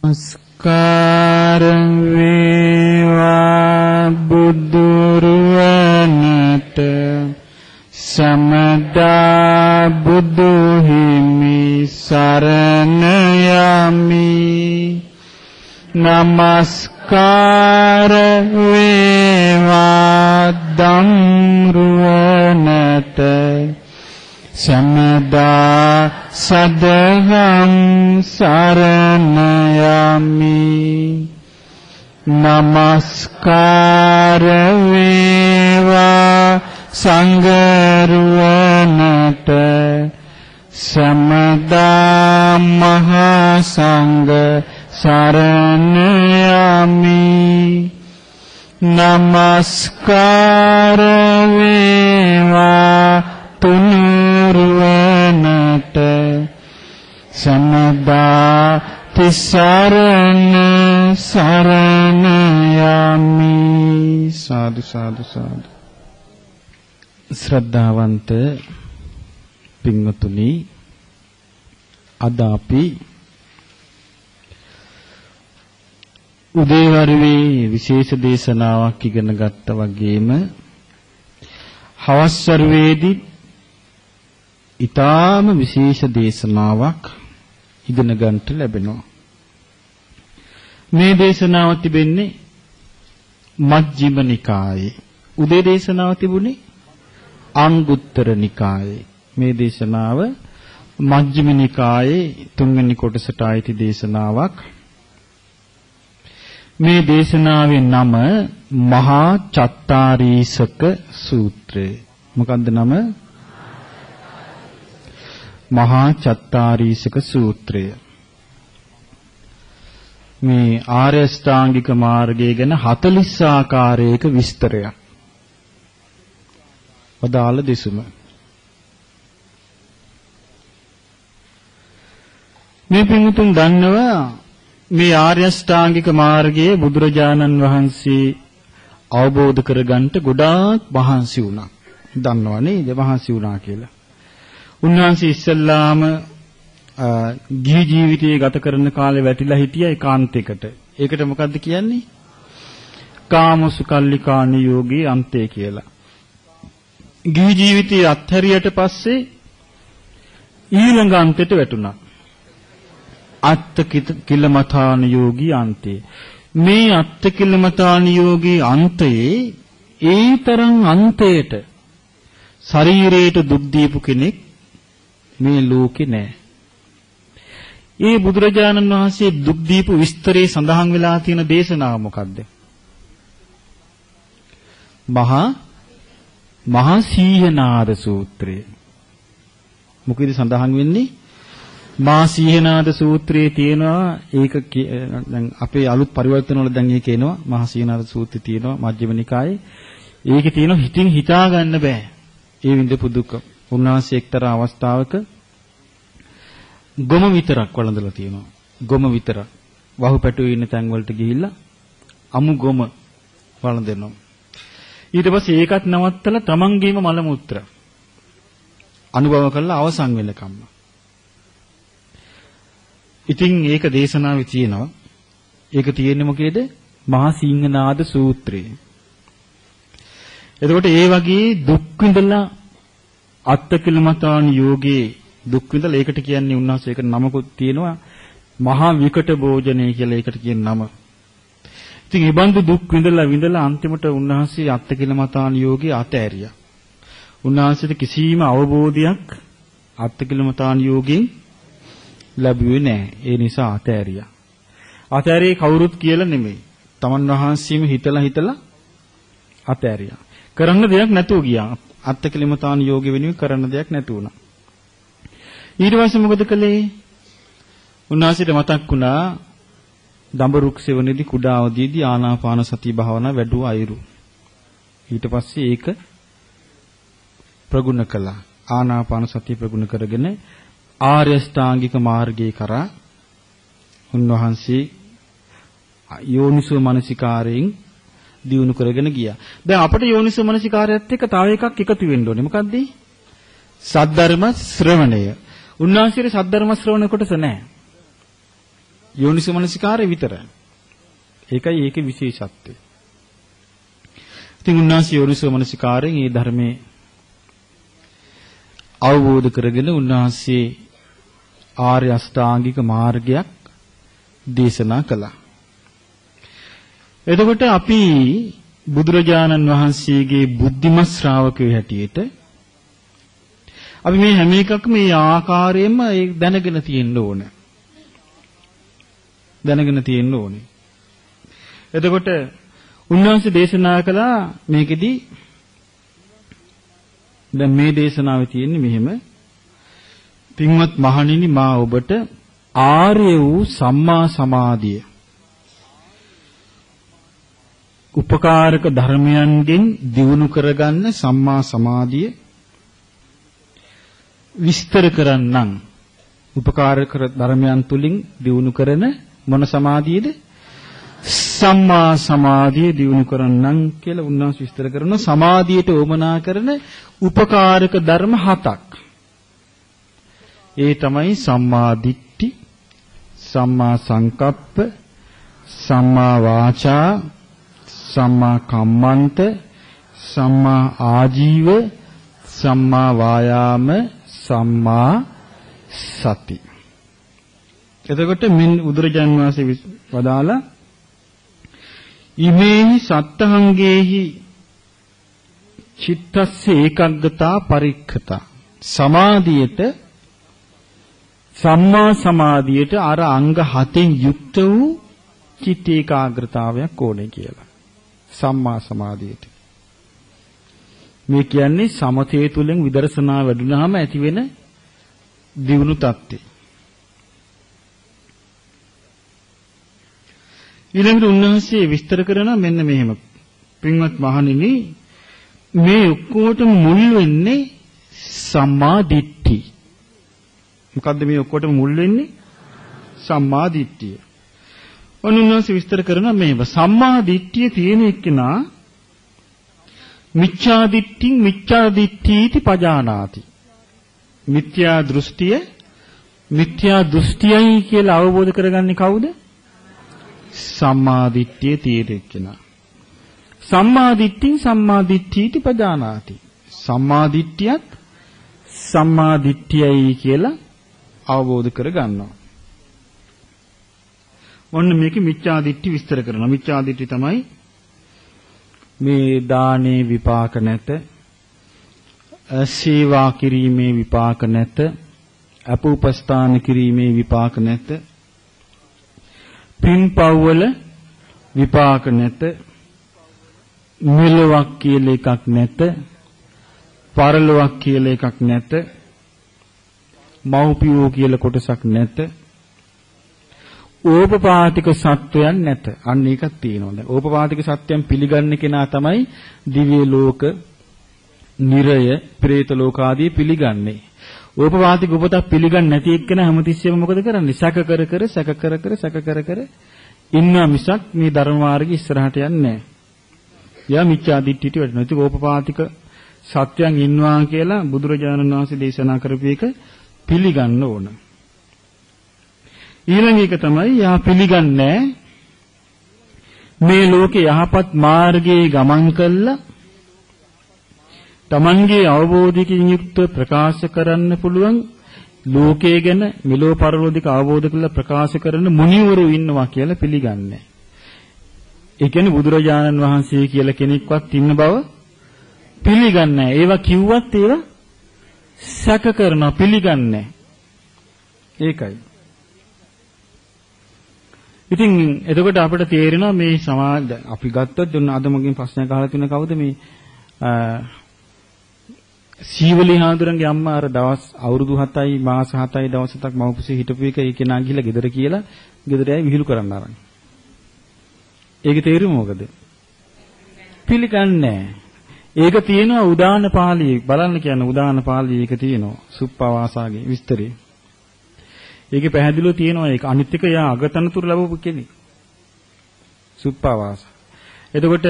නමස්කාර වේවා බුදුරුවනට සමදා බුදු හිමි සරණ යමි. නමස්කාර වේවා ධම්රුවනට සමදා සදහම් සරණ යමි. නමස්කාර වේවා සංඝරුවනට සමදා මහා සංඝ සරණ යමි. නමස්කාර වේවා තුනුරුවනට සමදා තිසරණ සරණ යමි. සාදු සාදු සාදු. ශ්‍රද්ධාවන්ත පින්වතුනි, අද අපි උදේවරුේ විශේෂ දේශනාවක් ඉගෙන ගත්තා වගේම හවස් වරුවේදී ඊටාම විශේෂ දේශනාවක් ඉගෙන ගන්නට ලැබෙනවා. මේ දේශනාව තිබෙන්නේ මජ්ක්‍ධිම නිකායේ. උදේ දේශනාව තිබුණේ අංගුත්තර නිකායේ. මේ දේශනාව මජ්ක්‍ධිම නිකායේ 3 වෙනි කොටසට ආйти දේශනාවක්. මේ දේශනාවේ නම මහා චත්තාරීසක සූත්‍රය. මොකක්ද නම? මහා චත්තාරීසක සූත්‍රය. මේ ආර්ය ශ්‍රාංගික මාර්ගය ගැන 40 ආකාරයක විස්තරයක්. වදාළ දෙසුම. මේ පින්තුන් දන්නවා මේ ආර්ය ශ්‍රාංගික මාර්ගයේ බුදුරජාණන් වහන්සේ අවබෝධ කරගන්නට ගොඩාක් මහන්සි වුණා. දන්නවා නේද මහන්සි වුණා කියලා. උන්වහන්සේ ඉස්සල්ලාම ගිහි ජීවිතය ගත කරන කාලේ වැටිලා හිටියා ඒකාන්තයකට. ඒකට මොකද්ද කියන්නේ? කාමසුකල්ලිකාණ යෝගී අන්තය කියලා. ගිහි ජීවිතයේ අත්හැරියට පස්සේ ඊළඟ අන්තයට වැටුණා. අත්තකිලමතාන යෝගී අන්තේ. මේ අත්තකිලමතාන යෝගී අන්තයේ ඒ තරම් අන්තයට ශරීරයට දුක් දීපු කෙනෙක් මේ ලෝකේ නැහැ. ඒ බුදුරජාණන් වහන්සේ දුක් දීපු විස්තරේ සඳහන් වෙලා තියෙන දේශනාව මොකද්ද? මහා සීහනාද සූත්‍රය. මොකද සඳහන් වෙන්නේ? මහා සීහනාද සූත්‍රයේ තියෙනවා. ඒක දැන් අපේ අලුත් පරිවර්තන වල දැන් ඒක එනවා. මහා සීහනාද සූත්‍රය තියෙනවා මජ්ක්‍ධිම නිකායේ. ඒකේ තියෙනවා හිතින් හිතා ගන්න බෑ. ඒ විඳපු දුක. උන්වහන්සේ එක්තරා අවස්ථාවක ගොම විතරක් වළඳලා තියෙනවා. ගොම විතරක්. වහු පැටුවේ ඉන්න තැන් වලට ගිහිල්ලා අමු ගොම වළඳනවා. ඊට පස්සේ ඒකත් නවත්තලා තමන්ගේම මල මුත්‍ර අනුභව කරලා අවසන් වෙනකම්ම. ඉතින් ඒක දේශනාවේ තියෙනවා. ඒක තියෙන්නේ මොකේද? මහා සිංහනාද සූත්‍රයේ. එතකොට ඒ වගේ දුක් විඳලා අත්තකිලමතාන යෝගේ දුක් විඳලා ඒකට කියන්නේ උන්වහන්සේ ඒකට නමකුත් තියෙනවා මහා විකට භෝජනය කියලා ඒකට කියන නම. ඉතින් මේ බඳු දුක් විඳලා අන්තිමට උන්වහන්සේ අත්තකිලමතාන යෝගේ අතෑරියා. උන්වහන්සේට කිසිම අවබෝධයක් අත්තකිලමතාන යෝගයෙන් ලැබුවේ නැහැ. ඒ නිසා අතෑරියා. අතෑරියේ කවුරුත් කියලා නෙමෙයි. තමන් වහන්සේම හිතලා අතෑරියා. කරන්න දෙයක් නැතුව ගියා. අත්තකිලමතාන යෝගේ වෙනුවෙන් කරන්න දෙයක් නැතු වුණා. ඊට පස්සේ මොකද කළේ? උන්වහන්සේට මතක් වුණා දඹරුක් සෙවණේදී කුඩා අවදීදී ආනාපාන සති භාවනාව වැඩුව අයුරු. ඊට පස්සේ ඒක ප්‍රගුණ කළා. ආනාපාන සතිය ප්‍රගුණ කරගෙන ආර්ය ශ්‍රාංගික මාර්ගයේ කරා උන්වහන්සේ යෝනිසෝ මනසිකාරයෙන් දියුණු කරගෙන ගියා. දැන් අපිට යෝනිසෝ මනසිකාරයත් එක්ක තව එකක් එකතු වෙන්න ඕනේ. මොකද්ද? සද්ධර්ම ශ්‍රවණය. උන්වහන්සේගේ සද්ධර්ම ශ්‍රවණ කොටස නැහැ. යෝනිසමනසිකාරය විතරයි. ඒකයි ඒකේ විශේෂත්වය. ඉතින් උන්වහන්සේ යෝනිසමනසිකාරයෙන් මේ ධර්මයේ අවබෝධ කරගෙන උන්වහන්සේ ආර්ය අෂ්ටාංගික මාර්ගයක් දේශනා කළා. එතකොට අපි බුදුරජාණන් වහන්සේගේ බුද්ධිමත් ශ්‍රාවකයෝ හැටියට අපි මේ හැම එකක්ම මේ ආකාරයෙන්ම දැනගෙන තියෙන්න ඕන. දැනගෙන තියෙන්න ඕනේ. එතකොට උන්වහන්සේ දේශනා කළා මේකෙදි දැන් මේ දේශනාවේ තියෙන්නේ මෙහෙම. පින්වත් මහණෙනි මා ඔබට ආර්ය වූ සම්මා සමාධිය උපකාරක ධර්මයන්ගෙන් දියුණු කරගන්න සම්මා සමාධිය විස්තර කරන්නම්. උපකාරක ධර්මයන් තුලින් දියුණු කරන මොන සමාධියද? සම්මා සමාධිය දියුණු කරන්නම් කියලා උන්වහන්සේ විස්තර කරනවා. සමාධියට උවමනා කරන උපකාරක ධර්ම 7ක්. ඒ තමයි සම්මා දිට්ඨි, සම්මා සංකප්ප, සම්මා වාචා, සම්මා කම්මන්ත, සම්මා ආජීව, සම්මා වායාම, සම්මා සති. එතකොට මින් බුදුරජාන් වහන්සේ වදාලා ඉමේහි සත්තංගේහි චිත්තස්ස ඒකග්ගතා පරික්ඛතා. සමාධියට සම්මා සමාධියට අර අංග 7න් යුක්ත වූ චිත්ත ඒකාග්‍රතාවයක් ඕනේ කියලා. සම්මා සමාධියට. මේ කියන්නේ සමතේ තුලින් විදර්ශනා වැඩුණාම ඇතිවෙන දියුණු තත්ත්වය. ඊළඟට උන්වහන්සේ විස්තර කරනවා මෙන්න මෙහෙම. පින්වත් මහණෙනි මේ ඔක්කොටම මුල් වෙන්නේ සම්මා දිට්ඨි. මොකද්ද මේ ඔක්කොටම මුල් වෙන්නේ? සම්මා දිට්ඨිය. උන්වහන්සේ විස්තර කරනවා මේව. සම්මා දිට්ඨිය තියෙන එක්කෙනා මිච්ඡා දිට්ඨින් මිච්ඡා දිට්ඨීති පජානාති. මිත්‍යා දෘෂ්ටිය මිත්‍යා දෘෂ්ටියයි කියලා අවබෝධ කරගන්නේ කවුද? සම්මා දිට්ඨිය තියෙන එක්කෙනා. සම්මා දිට්ඨින් සම්මා දිට්ඨීති පජානාති. සම්මා දිට්ඨියත් සම්මා දිට්ඨියයි කියලා අවබෝධ කරගන්නවා. ඔන්න මේකේ මිච්ඡා දිට්ඨි විස්තර කරනවා. මිච්ඡා දිට්ඨි තමයි මේ දානේ විපාක නැත, සේවා කිරීමේ විපාක නැත, අපෝපස්ථාන කිරීමේ විපාක නැත, පින්පව්වල විපාක නැත, මෙලොවක් කියලා එකක් නැත, පරලොවක් කියලා එකක් නැත, මව්පියෝ කියලා කොටසක් නැත, ඕපපාතික සත්වයන් නැත. අන්න ඒකක් තියෙනවා. දැන් ඕපපාතික සත්වයන් පිළිගන්න කෙනා තමයි දිව්‍ය ලෝක, නිරය, പ്രേත ලෝක ආදී පිළිගන්නේ. ඕපපාතික උපතක් පිළිගන්නේ නැති එක්කෙනා හැමතිස්සෙම මොකද කරන්නේ? සැක කර කර ඉන්නා මිසක් මේ ධර්ම මාර්ගයේ ඉස්සරහට යන්නේ නැහැ. යා මිච්ඡා දිට්ඨියට වැටෙනවා. ඒක ඕපපාතික සත්‍යයන් ඉන්නවා කියලා බුදුරජාණන් වහන්සේ දේශනා කරපු එක පිළිගන්න ඕන. ඊළඟ එක තමයි යා පිළිගන්නේ මේ ලෝකේ යහපත් මාර්ගයේ ගමන් කළා තමන්ගේ අවබෝධයකින් යුක්ත ප්‍රකාශ කරන්න පුළුවන් ලෝකයේ ගැන මෙලෝ පරලෝකික අවබෝධ කරලා ප්‍රකාශ කරන මුනිවරු ඉන්නවා කියලා පිළිගන්නේ. ඒ කියන්නේ බුදුරජාණන් වහන්සේ කියලා කෙනෙක්වත් ඉන්න බව පිළිගන්නේ නැහැ. ඒවා කිව්වත් ඒවා සැක කරනවා පිළිගන්නේ. ඒකයි. ඉතින් එතකොට අපිට තේරෙනවා මේ සමාජ අපි ගත්තොත් දුන්න අද මගෙන් ප්‍රශ්නයක් අහලා තියෙන කවුද මේ සීවලී හාමුදුරන්ගේ අම්මා අර දවස් අවුරුදු 7යි මාස 7යි දවස් 7ක් මව්කුසේ හිටපු එක ඒ කෙනා ගිහිල්ලා ගෙදර කියලා ගෙදර ඇයි විහිළු කරන්න ආරං. ඒකේ තේරුම මොකද? පිළිගන්නේ. ඒක තියෙනවා උදාන පාළියේ බලන්න කියන උදාන පාළියේ ඒක තියෙනවා සුප්පවාසාගේ විස්තරේ. ඒකේ පැහැදිලිව තියෙනවා ඒක අනිත් එක යා අගතනතුරු ලැබපු කෙනෙක්. සුප්පවාස. එතකොට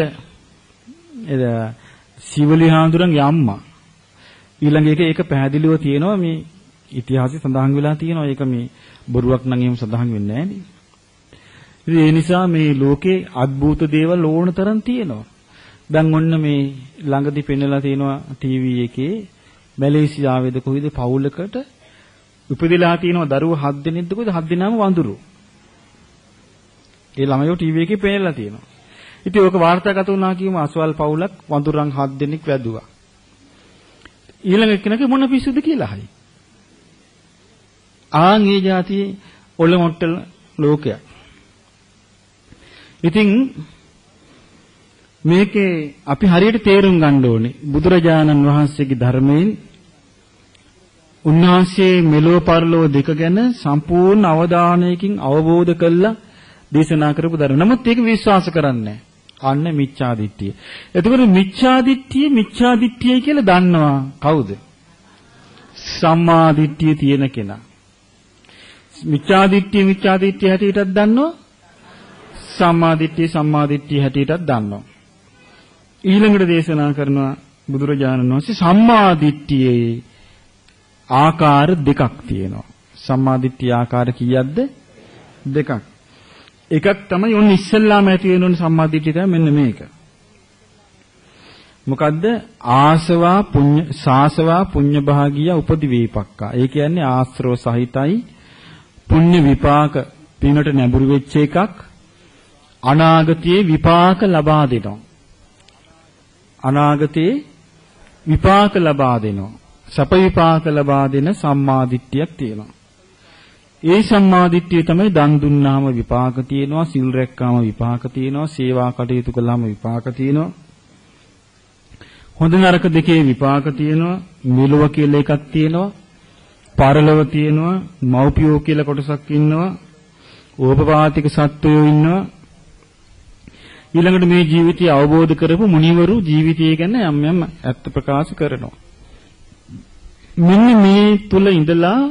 සීවලී හාමුදුරන්ගේ අම්මා ඊළඟ එක ඒක පැහැදිලිව තියෙනවා මේ ඉතිහාසයේ සඳහන් වෙලා තියෙනවා ඒක මේ බොරුවක් නම් එහෙම සඳහන් වෙන්නේ නැහැ නේ. ඒ නිසා මේ ලෝකේ අద్భుත දේවල් ඕන තරම් තියෙනවා. දැන් ඔන්න මේ ළඟදී පෙන්නලා තියෙනවා ටීවී එකේ මැලේසියාවේද කොයිද පවුලකට උපදිලා තියෙනවා දරුවෝ 7 දෙනෙක්ද කොයිද 7 දෙනාම වඳුරු. ඒ ළමයෝ ටීවී එකේ පෙන්නලා තියෙනවා. ඉතින් ඕක වාර්තාගත වුණා කියමු අසවල් පවුලක් වඳුරන් 7 දෙනෙක් වැදුවා. ඊළඟ එක්කෙනෙක් මොන පිස්සුද කියලා අහයි. ආන්ගේ જાතියේ ඔලොමොට්ටල ලෝකයක්. ඉතින් මේකේ අපි හරියට තේරුම් ගන්න ඕනේ බුදුරජාණන් වහන්සේගේ ධර්මයෙන් උන්වහන්සේ මෙලොව පරලොව දෙක ගැන සම්පූර්ණ අවධානයකින් අවබෝධ කළා දේශනා කරපු ධර්ම. නමුත් ඒක විශ්වාස කරන්නේ අන්න මිච්ඡාදිට්ඨිය. එතකොට මිච්ඡාදිට්ඨිය කියලා දන්නවා කවුද? සම්මාදිට්ඨිය තියෙන කෙනා. මිච්ඡාදිට්ඨිය හැටියටත් දන්නවා. සම්මාදිට්ඨිය හැටියටත් දන්නවා. ඊළඟට දේශනා කරනවා බුදුරජාණන් වහන්සේ සම්මාදිට්ඨියේ ආකාර දෙකක් තියෙනවා. සම්මාදිට්ඨිය ආකාර කීයක්ද? දෙකක්. එකක් තමයි ඔන්න ඉස්සෙල්ලාම ඇති වෙන සම්මාදිට්ඨිය තමයි මෙන්න මේක. මොකද්ද? සාසවා පුඤ්ඤ භාගිය උපදිවේපක්කා. ඒ කියන්නේ ආශ්‍රව සහිතයි පුණ්‍ය විපාක පිනට නැඹුරු වෙච්ච එකක් අනාගතයේ විපාක ලබා දෙනවා. අනාගතයේ විපාක ලබා දෙනවා. සප විපාක ලබා දෙන සම්මාදිට්ඨියක් තියෙනවා. ඒ සම්මාදිට්ඨිය තමයි දන් දුන්නාම විපාක තියෙනවා, සිල් රැක්කාම විපාක තියෙනවා, සේවා කටයුතු කළාම විපාක තියෙනවා. හොඳ නරක දෙකේ විපාක තියෙනවා, මෙලොව කියලා එකක් තියෙනවා, පරලොව තියෙනවා, මෞපියෝ කියලා කොටසක් ඉන්නවා, ඕපපාතික සත්වයෝ ඉන්නවා. ඊළඟට මේ ජීවිතය අවබෝධ කරපු මුනිවරු ජීවිතය ගැන යම් යම් ඇත්ත ප්‍රකාශ කරනවා. මෙන්න මේ තුල ඉඳලා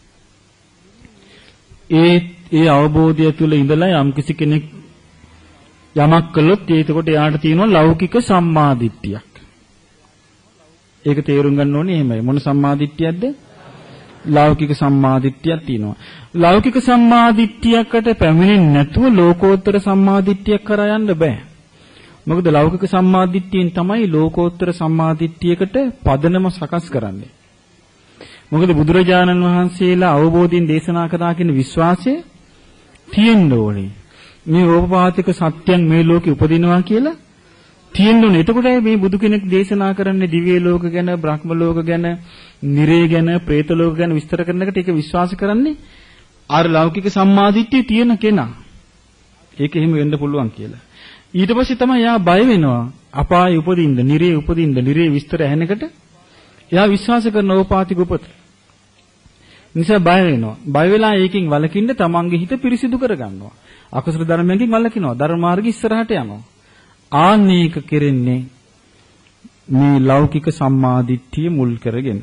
ඒ අවබෝධය තුල ඉඳලා යම් කිසි කෙනෙක් යමක් කළොත් ඒකට එයාට තියෙනවා ලෞකික සම්මාදිට්ඨියක්. ඒක තේරුම් ගන්න ඕනේ එහෙමයි. මොන සම්මාදිට්ඨියක්ද? ලෞකික සම්මාදිට්ඨියක් තියෙනවා. ලෞකික සම්මාදිට්ඨියකට පැමිණෙන්නේ නැතුව ලෝකෝත්තර සම්මාදිට්ඨියක් කරා යන්න බෑ. මොකද ලෞකික සම්මාදිට්ඨියෙන් තමයි ලෝකෝත්තර සම්මාදිට්ඨියකට පදනම සකස් කරන්නේ. මොකද බුදුරජාණන් වහන්සේලා අවබෝධයෙන් දේශනා කරා කියන විශ්වාසය තියෙන්න ඕනේ. මේ ඕපපාතික සත්‍යයන් මේ ලෝකේ උපදිනවා කියලා තියෙන්න ඕනේ. එතකොටයි මේ බුදු කෙනෙක් දේශනා කරන්නේ දිව්‍ය ලෝක ගැන, බ්‍රහ්ම ලෝක ගැන, නිරේ ගැන, പ്രേත ලෝක ගැන විස්තර කරනකොට ඒක විශ්වාස කරන්නේ අර ලෞකික සම්මාදිට්ඨිය තියෙන කෙනා. ඒක එහෙම වෙන්න පුළුවන් කියලා. ඊට පස්සේ තමයි යා බය වෙනවා. අපායේ උපදින්න, නිරේ උපදින්න, නිරේ විස්තර ඇහෙනකොට එයා විශ්වාස කරන ඕපාතික උපත. නිසා බය වෙනවා. බය වෙලා ඒකෙන් වළකින්න තමන්ගේ හිත පිරිසිදු කරගන්නවා. අකුසල ධර්මයෙන් වළකිනවා. ධර්ම මාර්ගය ඉස්සරහට යනවා. ආනීක කෙරෙන්නේ මේ ලෞකික සම්මාදිට්ඨිය මුල් කරගෙන.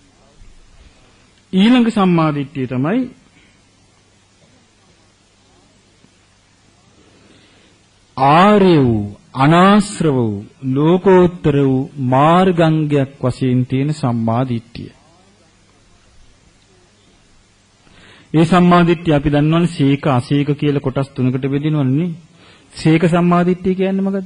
ඊළඟ සම්මාදිට්ඨිය තමයි ආර්ය වූ අනාශ්‍රව වූ ලෝකෝත්තර වූ මාර්ගාංගයක් වශයෙන් තියෙන සම්මාදිට්ඨිය. ඒ සම්මාදිට්ඨිය අපි දන්නවනේ සීක අසීක කියලා කොටස් තුනකට බෙදෙනවනේ. සීක සම්මාදිට්ඨිය කියන්නේ මොකද්ද?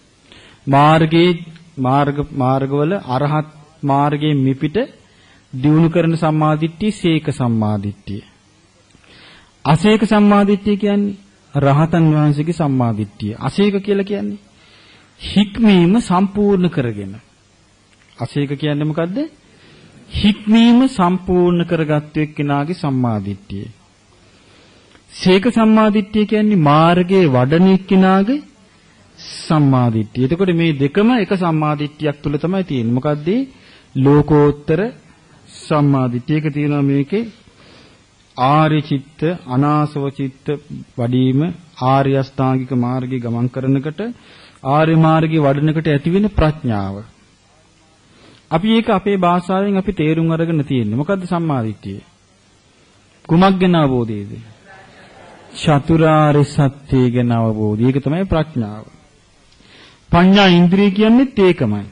මාර්ගවල අරහත් මාර්ගයේ මිපිට දියුණු කරන සම්මාදිට්ඨිය සීක සම්මාදිට්ඨිය. අසීක සම්මාදිට්ඨිය කියන්නේ රහතන් වහන්සේගේ සම්මාදිට්ඨිය. අසීක කියලා කියන්නේ හික්මීම සම්පූර්ණ කරගෙන. අසීක කියන්නේ මොකද්ද? හික්මීම සම්පූර්ණ කරගත්තු එක්කෙනාගේ සම්මාදිට්ඨිය. සීක සම්මාදිට්ඨිය කියන්නේ මාර්ගයේ වඩන එක්කෙනාගේ සම්මාදිට්ඨිය. එතකොට මේ දෙකම එක සම්මාදිට්ඨියක් තුල තමයි තියෙන්නේ. මොකද්ද? ලෝකෝත්තර සම්මාදිට්ඨිය. ඒක තියෙනවා මේකේ ආර්ය චිත්ත, අනාසව චිත්ත වඩීම, ආර්ය අෂ්ටාංගික මාර්ගයේ ගමන් කරනකොට ආර්ය මාර්ගයේ වඩනකොට ඇතිවෙන ප්‍රඥාව. අපි ඒක අපේ භාෂාවෙන් අපි තේරුම් අරගෙන තියෙන්නේ. මොකද්ද සම්මාදිට්ඨිය? කුමක් ගැන අවබෝධයද? චතුරාර්ය සත්‍ය ගැන අවබෝධය. ඒක තමයි ප්‍රඥාව. පඤ්ඤා ඉන්ද්‍රිය කියන්නේත් ඒකමයි.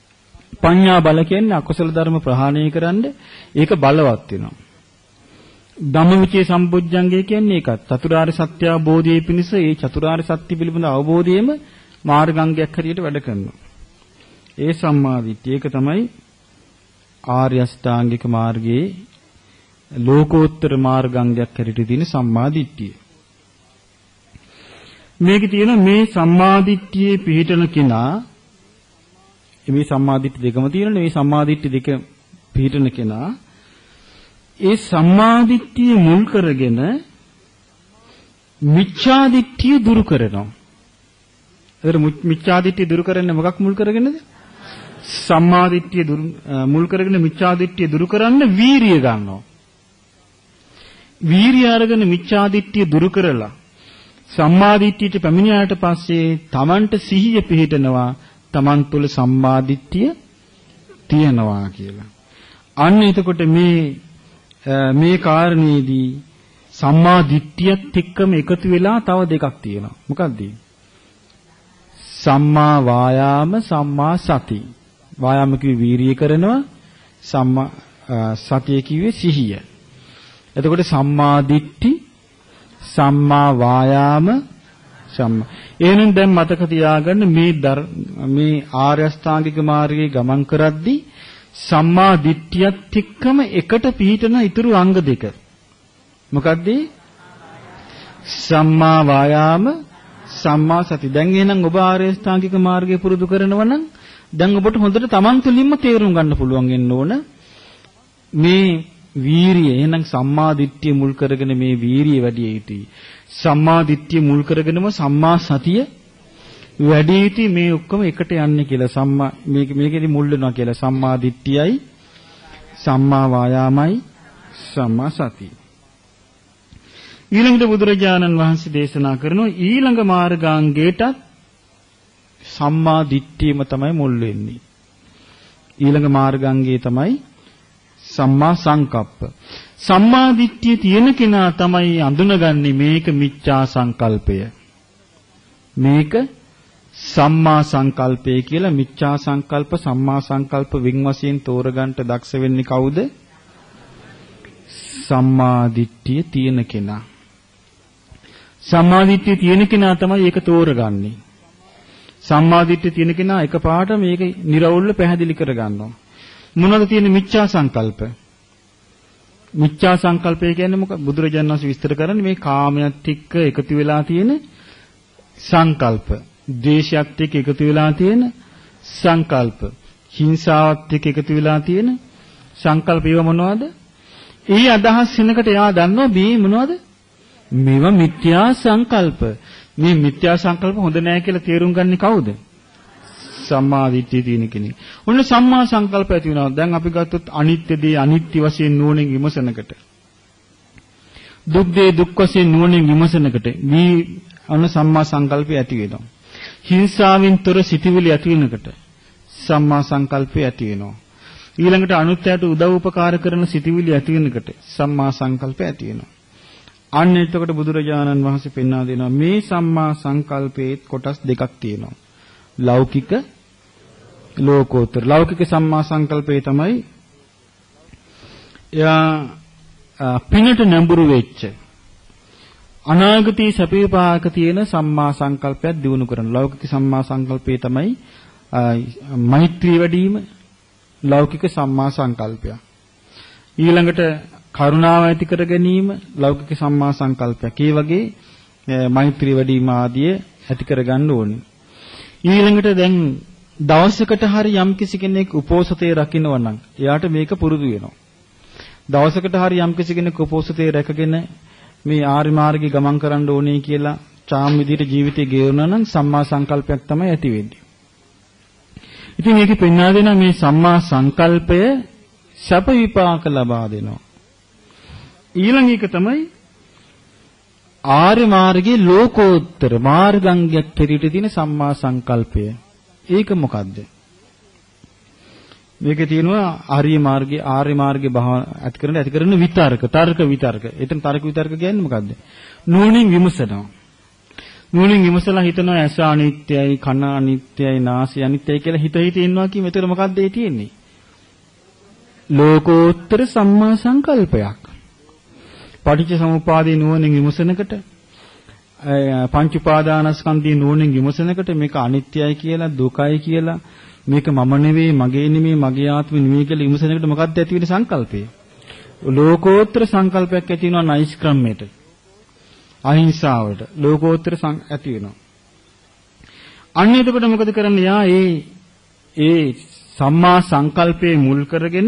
පඤ්ඤා බල කියන්නේ අකුසල ධර්ම ප්‍රහාණය කරන්න ඒක බලවත් වෙනවා. ධම්මවිචේ සම්පොඥංගය කියන්නේ ඒකත්. චතුරාර්ය සත්‍ය අවබෝධයේ පිණිස ඒ චතුරාර්ය සත්‍ය පිළිබඳ අවබෝධයේම මාර්ගාංගයක් හැටියට වැඩ කරනවා. ඒ සම්මාදිට්ඨිය ඒක තමයි ආර්ය අෂ්ටාංගික මාර්ගයේ ලෝකෝත්තර මාර්ගාංගයක් හැටියට තියෙන සම්මාදිට්ඨිය. මේකේ තියෙන මේ සම්මාදිට්ඨියේ පිහිටන කෙනා මේ සම්මාදිට්ඨි දෙකම තියෙනනේ මේ සම්මාදිට්ඨි දෙක පිහිටන කෙනා ඒ සම්මාදිට්ඨිය මුල් කරගෙන මිච්ඡාදිට්ඨිය දුරු කරනවා. ඒතර මිච්ඡාදිට්ඨිය දුරු කරන්නේ මොකක් මුල් කරගෙනද? සම්මාදිට්ඨිය මුල් කරගෙන මිච්ඡාදිට්ඨිය දුරු කරන්න වීරිය ගන්නවා. වීරිය අරගෙන මිච්ඡාදිට්ඨිය දුරු කරලා සම්මාදිට්ඨියට පැමිණියාට පස්සේ තමන්ට සිහිය පිහිටනවා තමන් තුළ සම්මාදිට්ඨිය තියනවා කියලා. අන්න එතකොට මේ කාරණේදී සම්මාදිට්ඨියත් එක්කම එකතු වෙලා තව දෙකක් තියෙනවා. මොකක්ද? සම්මා වායාම සම්මා සති. වායාම කිව්වේ වීරිය කරනවා, සම්මා සතිය කිව්වේ සිහිය. එතකොට සම්මාදිට්ඨි සම්මා වායාම සම්මා. එහෙනම් දැන් මතක තියාගන්න මේ ආර්ය අෂ්ටාංගික මාර්ගයේ ගමන් කරද්දී සම්මා දිට්ඨියත් එක්කම එකට පිහිටන ඊතුරු අංග දෙක. මොකක්ද? සම්මා වායාම සම්මා සති. දැන් එහෙනම් ඔබ ආර්ය අෂ්ටාංගික මාර්ගය පුරුදු කරනවා නම් දැන් ඔබට හොඳට Taman තුලින්ම තේරුම් ගන්න පුළුවන් වෙන්න ඕන මේ වීරිය. එහෙනම් සම්මා දිට්ඨිය මුල් කරගෙන මේ වීරිය වැඩි යුතුයි. සම්මා දිට්ඨිය මුල් කරගෙනම සම්මා සතිය වැඩි යුතුයි. මේ ඔක්කොම එකට යන්නේ කියලා සම්මා මේකෙදි මුල් වෙනවා කියලා සම්මා දිට්ඨියයි සම්මා වායාමයි සම්මා සතිය. ඊළඟට බුදුරජාණන් වහන්සේ දේශනා කරනවා ඊළඟ මාර්ගාංගයටත් සම්මා දිට්ඨියම තමයි මුල් වෙන්නේ. ඊළඟ මාර්ගාංගය තමයි සම්මා සංකප්ප. සම්මා දිට්ඨිය තියෙන කෙනා තමයි අඳුනගන්නේ මේක මිච්ඡා සංකල්පය. මේක සම්මා සංකල්පය කියලා. මිච්ඡා සංකල්ප සම්මා සංකල්ප වින් වශයෙන් තෝරගන්න දක්ෂ වෙන්නේ කවුද? සම්මා දිට්ඨිය තියෙන කෙනා. සම්මා දිට්ඨිය තියෙන කෙනා තමයි ඒක තෝරගන්නේ. සම්මා දිට්ඨිය තියෙන කෙනා එකපාරට මේක නිර්වෘල්ල පැහැදිලි කරගන්නවා. මොනවද තියෙන මිච්ඡා සංකල්ප? මිච්ඡා සංකල්පය කියන්නේ මොකක්ද? බුදුරජාණන් වහන්සේ විස්තර කරන්නේ මේ කාමයට එක්ක එකතු වෙලා තියෙන සංකල්ප, ද්වේෂයත් එක්ක එකතු වෙලා තියෙන සංකල්ප, හිංසාවත් එක්ක එකතු වෙලා තියෙන සංකල්ප. ඒව මොනවද? ඒ අදහස් වෙනකට එයා දන්නවා මේ මොනවද? මේවා මිත්‍යා සංකල්ප. මේ මිත්‍යා සංකල්ප හොඳ නැහැ කියලා තේරුම් ගන්නේ කවුද? සම්මා දිට්ඨිය තියෙන කෙනෙක්. ඔන්න සම්මා සංකල්ප ඇති වෙනවා. දැන් අපි ගත්තොත් අනිත්‍ය දේ අනිත්‍ය වශයෙන් නුවණින් විමසනකට, දුක් දේ දුක් වශයෙන් නුවණින් විමසනකට මේ අන්න සම්මා සංකල්පය ඇති වෙනවා. හිංසාවෙන් තොර සිටිවිලි ඇති වෙනකට සම්මා සංකල්පය ඇති වෙනවා. ඊළඟට අනුත්යට උදව් උපකාර කරන සිටිවිලි ඇති වෙනකට සම්මා සංකල්පය ඇති වෙනවා. අන්න එතකොට බුදුරජාණන් වහන්සේ පෙන්වා දෙනවා මේ සම්මා සංකල්පයේ කොටස් දෙකක් තියෙනවා. ලෞකික ලෝකෝත්තර. ලෞකික සම්මා සංකල්පය තමයි එයා පිනට නැඹුරු වෙච්ච අනාගතී සැප විපාක තියෙන සම්මා සංකල්පයක් දිනු කරන. ලෞකික සම්මා සංකල්පය තමයි මෛත්‍රී වැඩිම ලෞකික සම්මා සංකල්පය. ඊළඟට කරුණාව ඇති කර ගැනීම ලෞකික සම්මා සංකල්පයක්. ඒ වගේ මෛත්‍රී වැඩිම ආදී ඇති කර ගන්න ඕනේ. ඊළඟට දැන් දවසකට හරි යම් කිසි කෙනෙක් උපෝසතේ රකින්නවා නම් එයාට මේක පුරුදු වෙනවා. දවසකට හරි යම් කිසි කෙනෙක් උපෝසතේ රැකගෙන මේ ආර්ය මාර්ගයේ ගමන් කරන්න ඕනේ කියලා චාම් විදිහට ජීවිතේ ගෙවනවා නම් සම්මා සංකල්පයක් තමයි ඇති වෙන්නේ. ඉතින් මේකේ පෙන්වා දෙන මේ සම්මා සංකල්පය සැප විපාක ලබා දෙනවා. ඊළඟ එක තමයි ආර්ය මාර්ගයේ ලෝකෝත්තර මාර්ගාංගයක් හැටියට තියෙන සම්මා සංකල්පය. ඒක මොකද්ද? මේකේ තියෙනවා ආර්ය මාර්ගයේ ඇති කරන විතර්ක, තර්ක විතර්ක. එතන තර්ක විතර්ක කියන්නේ මොකද්ද? නුවණින් විමසනවා. නුවණින් විමසලා හිතනවා ඇස අනිත්‍යයි, කන අනිත්‍යයි, නාසය අනිත්‍යයි කියලා හිත ඉන්නවා කියීම. ඒතර මොකද්ද ඒ තියෙන්නේ? ලෝකෝත්තර සම්මා සංකල්පයක්. පටිච්ච සමුප්පාදේ නුවණින් විමසනකොට පංච උපාදානස්කන්ධයේ නුවණින් විමසනකොට මේක අනිත්‍යයි කියලා දුකයි කියලා මේක මම නෙවෙයි මගේ නෙවෙයි මගේ ආත්මෙ නෙවෙයි කියලා විමසනකොට මොකක්ද ඇති වෙන්නේ සංකල්පය? ලෝකෝත්තර සංකල්පයක් ඇති වෙනවා නෛෂ්ක්‍රම්‍යයට. අහිංසාවට ලෝකෝත්තර ඇති වෙනවා. අන්න එතකොට මොකද කරන්නේ? යා ඒ සම්මා සංකල්පයේ මුල් කරගෙන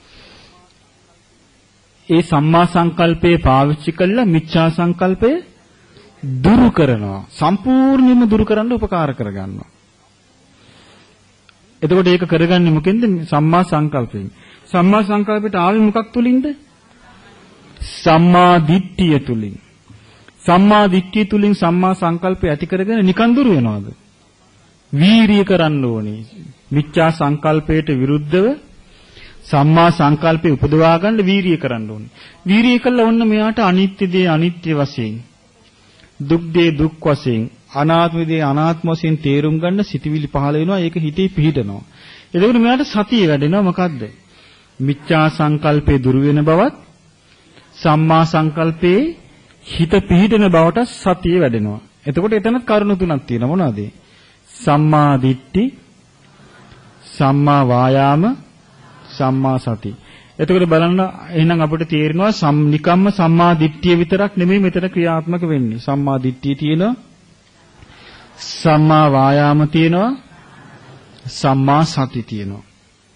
ඒ සම්මා සංකල්පේ පාවිච්චි කළා මිච්ඡා සංකල්පය දුරු කරනවා. සම්පූර්ණයෙන්ම දුරු කරන්න උපකාර කරගන්නවා. එතකොට ඒක කරගන්නේ මොකෙන්ද? සම්මා සංකල්පයෙන්. සම්මා සංකල්පයට ආවේ මොකක් තුලින්ද? සම්මා දිට්ඨිය තුලින්. සම්මා දිට්ඨිය තුලින් සම්මා සංකල්පය ඇති කරගෙන නිකන් දුරු වෙනවද? වීරිය කරන්න ඕනේ. මිච්ඡා සංකල්පයට විරුද්ධව සම්මා සංකල්පය උපදවා ගන්න වීරිය කරන්න ඕනේ. වීරිය කළා ඔන්න මෙයාට අනිත්‍ය දේ අනිත්‍ය වශයෙන්, දුක් දේ දුක් වශයෙන්, අනාත්ම දේ අනාත්ම වශයෙන් තේරුම් ගන්න සිටිවිලි පහළ වෙනවා. ඒක හිතේ පිහිටනවා. එතකොට මෙයාට සතිය වැඩෙනවා. මොකද්ද? මිච්ඡා සංකල්පේ දුරු වෙන බවත් සම්මා සංකල්පේ හිත පිහිටන බවට සතිය වැඩෙනවා. එතකොට එතන කරුණු තුනක් තියෙනවා. මොනවද? සම්මා දිට්ඨි, සම්මා වායාම, සම්මා සති. එතකොට බලන්න එහෙනම් අපිට තේරෙනවා නිකම්ම සම්මා දිට්ඨිය විතරක් නෙමෙයි මෙතන ක්‍රියාත්මක වෙන්නේ. සම්මා දිට්ඨිය තියෙනවා, සම්මා වායාම තියෙනවා, සම්මා සති තියෙනවා.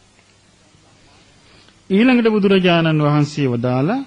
ඊළඟට බුදුරජාණන් වහන්සේ වදාලා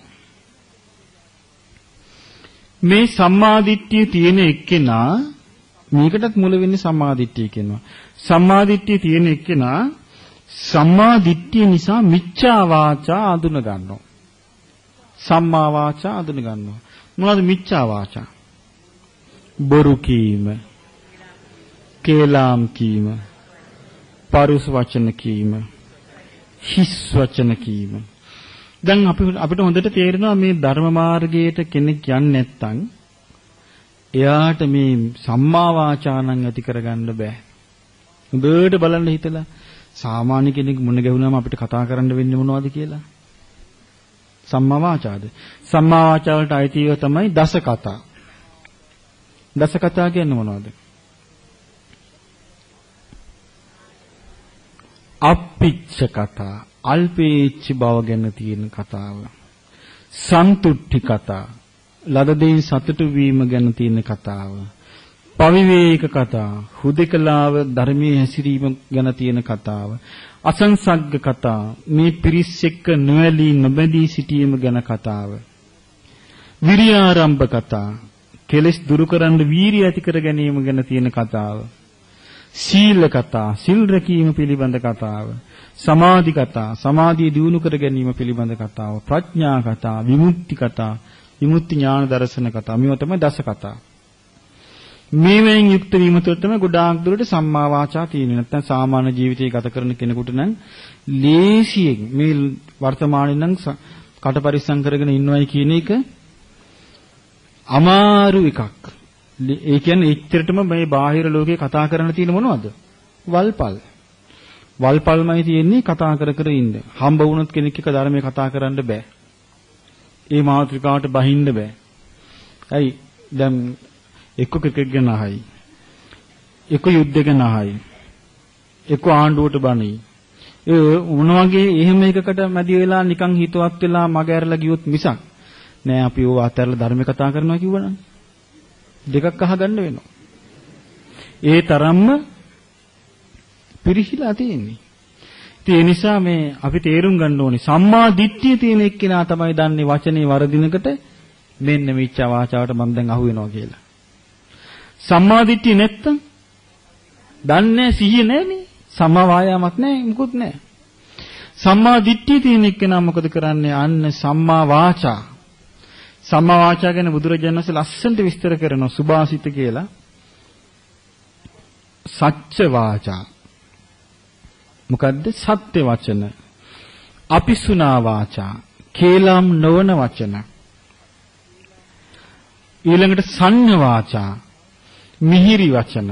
මේ සම්මා දිට්ඨිය තියෙන එක්කෙනා මේකටත් මුල වෙන්නේ සම්මා දිට්ඨිය කියනවා. සම්මා දිට්ඨිය තියෙන එක්කෙනා සම්මා දිට්ඨිය නිසා මිච්ඡා වාචා අඳුන ගන්නවා. සම්මා වාචා අඳුන ගන්නවා. මොනවද මිච්ඡා වාචා? බොරු කීම, කේලාම් කීම, පරුස වචන කීම, හිස් වචන කීම. දැන් අපිට හොඳට තේරෙනවා මේ ධර්ම මාර්ගයට කෙනෙක් යන්නේ නැත්නම් එයාට මේ සම්මා වාචා නම් ඇති කරගන්න බෑ. හොඳට බලන්න හිතලා සාමාන්‍ය කෙනෙක් මුණ ගැහුනම අපිට කතා කරන්න වෙන්නේ මොනවද කියලා? සම්මා වාචාද? සම්මා වාචා වලට අයිතිව තමයි දස කතා. දස කතා කියන්නේ මොනවද? අප්පිච්ච කතා, අල්පේච්ච බව ගැන තියෙන කතාව. සන්තුට්ටි කතා, ලද දෙයින් සතුටු වීම ගැන තියෙන කතාව. පවිවේක කතා, හුදෙකලාව ධර්මයේ හැසිරීම ගැන තියෙන කතාව. අසංසග්ග කතා, මේ පිරිස් එක්ක නොඇලී නොබැඳී සිටීම ගැන කතාව. විරියාරම්භ කතා, කෙලෙස් දුරු කරන්න වීරිය ඇති කර ගැනීම ගැන තියෙන කතාව. සීල කතා, සිල් රැකීම පිළිබඳ කතාව. සමාධි කතා, සමාධිය දියුණු කර ගැනීම පිළිබඳ කතාව. ප්‍රඥා කතා, විමුක්ති කතා, විමුක්ති ඥාන දර්ශන කතා. මේවා තමයි දස කතා. මේවෙන් යුක්ත වීම තුළ තමයි ගොඩාක් දුරට සම්මා වාචා තියෙන්නේ. නැත්නම් සාමාන්‍ය ජීවිතය ගත කරන කෙනෙකුට නම් ලේසියෙන් මේ වර්තමානයේ නම් කට පරිස්සම් කරගෙන ඉන්නවයි කියන එක අමාරු එකක්. ඒ කියන්නේ එච්චරටම මේ බාහිර ලෝකේ කතා කරන්න තියෙන මොනවද? වල්පල්. වල්පල්මයි තියෙන්නේ කතා කර කර ඉන්න. හම්බ වුණොත් කෙනෙක් එක්ක ධර්මයේ කතා කරන්න බෑ. ඒ මාතෘකාවට බහින්න බෑ. ඇයි? දැන් එක්ක ක්‍රිකට් ගැන අහයි. එක්ක යුද්ධ ගැන අහයි. එක්ක ආණ්ඩුවට බණයි. ඒ මොන වගේ එහෙම එකකට මැදි වෙලා නිකන් හිතවත් වෙලා මග ඇරලා ගියොත් මිසක් නෑ අපි ඕව අතහැරලා ධර්ම කතා කරනවා කිව්වනම් දෙකක් අහගන්න වෙනවා. ඒ තරම්ම පිරිහිලා තියෙන්නේ. ඒ නිසා මේ අපි තේරුම් ගන්න ඕනේ සම්මා දිට්ඨිය තියෙන එක්කෙනා තමයි දන්නේ වචනේ වරදිනකට මෙන්න මිච්ඡා වාචාවට මම දැන් අහු වෙනවා කියලා. සම්මා දිට්ඨිය නැත්තම් දන්නේ සිහිය නැනේ. සම්මා වායාමක් නැහැ මුකුත් නැහැ. සම්මා දිට්ඨිය තියෙන එක්කෙනා මොකද කරන්නේ? අන්න සම්මා වාචා. සම්මා වාචා ගැන බුදුරජාණන් වහන්සේ ලස්සනට විස්තර කරනවා සුභාසිත කියලා. සත්‍ය වාචා. මොකද්ද? සත්‍ය වචන. අපිසුනා වාචා. කේලම් නොවන වචන. ඊළඟට සංඤ වාචා. මිහිරි වචන.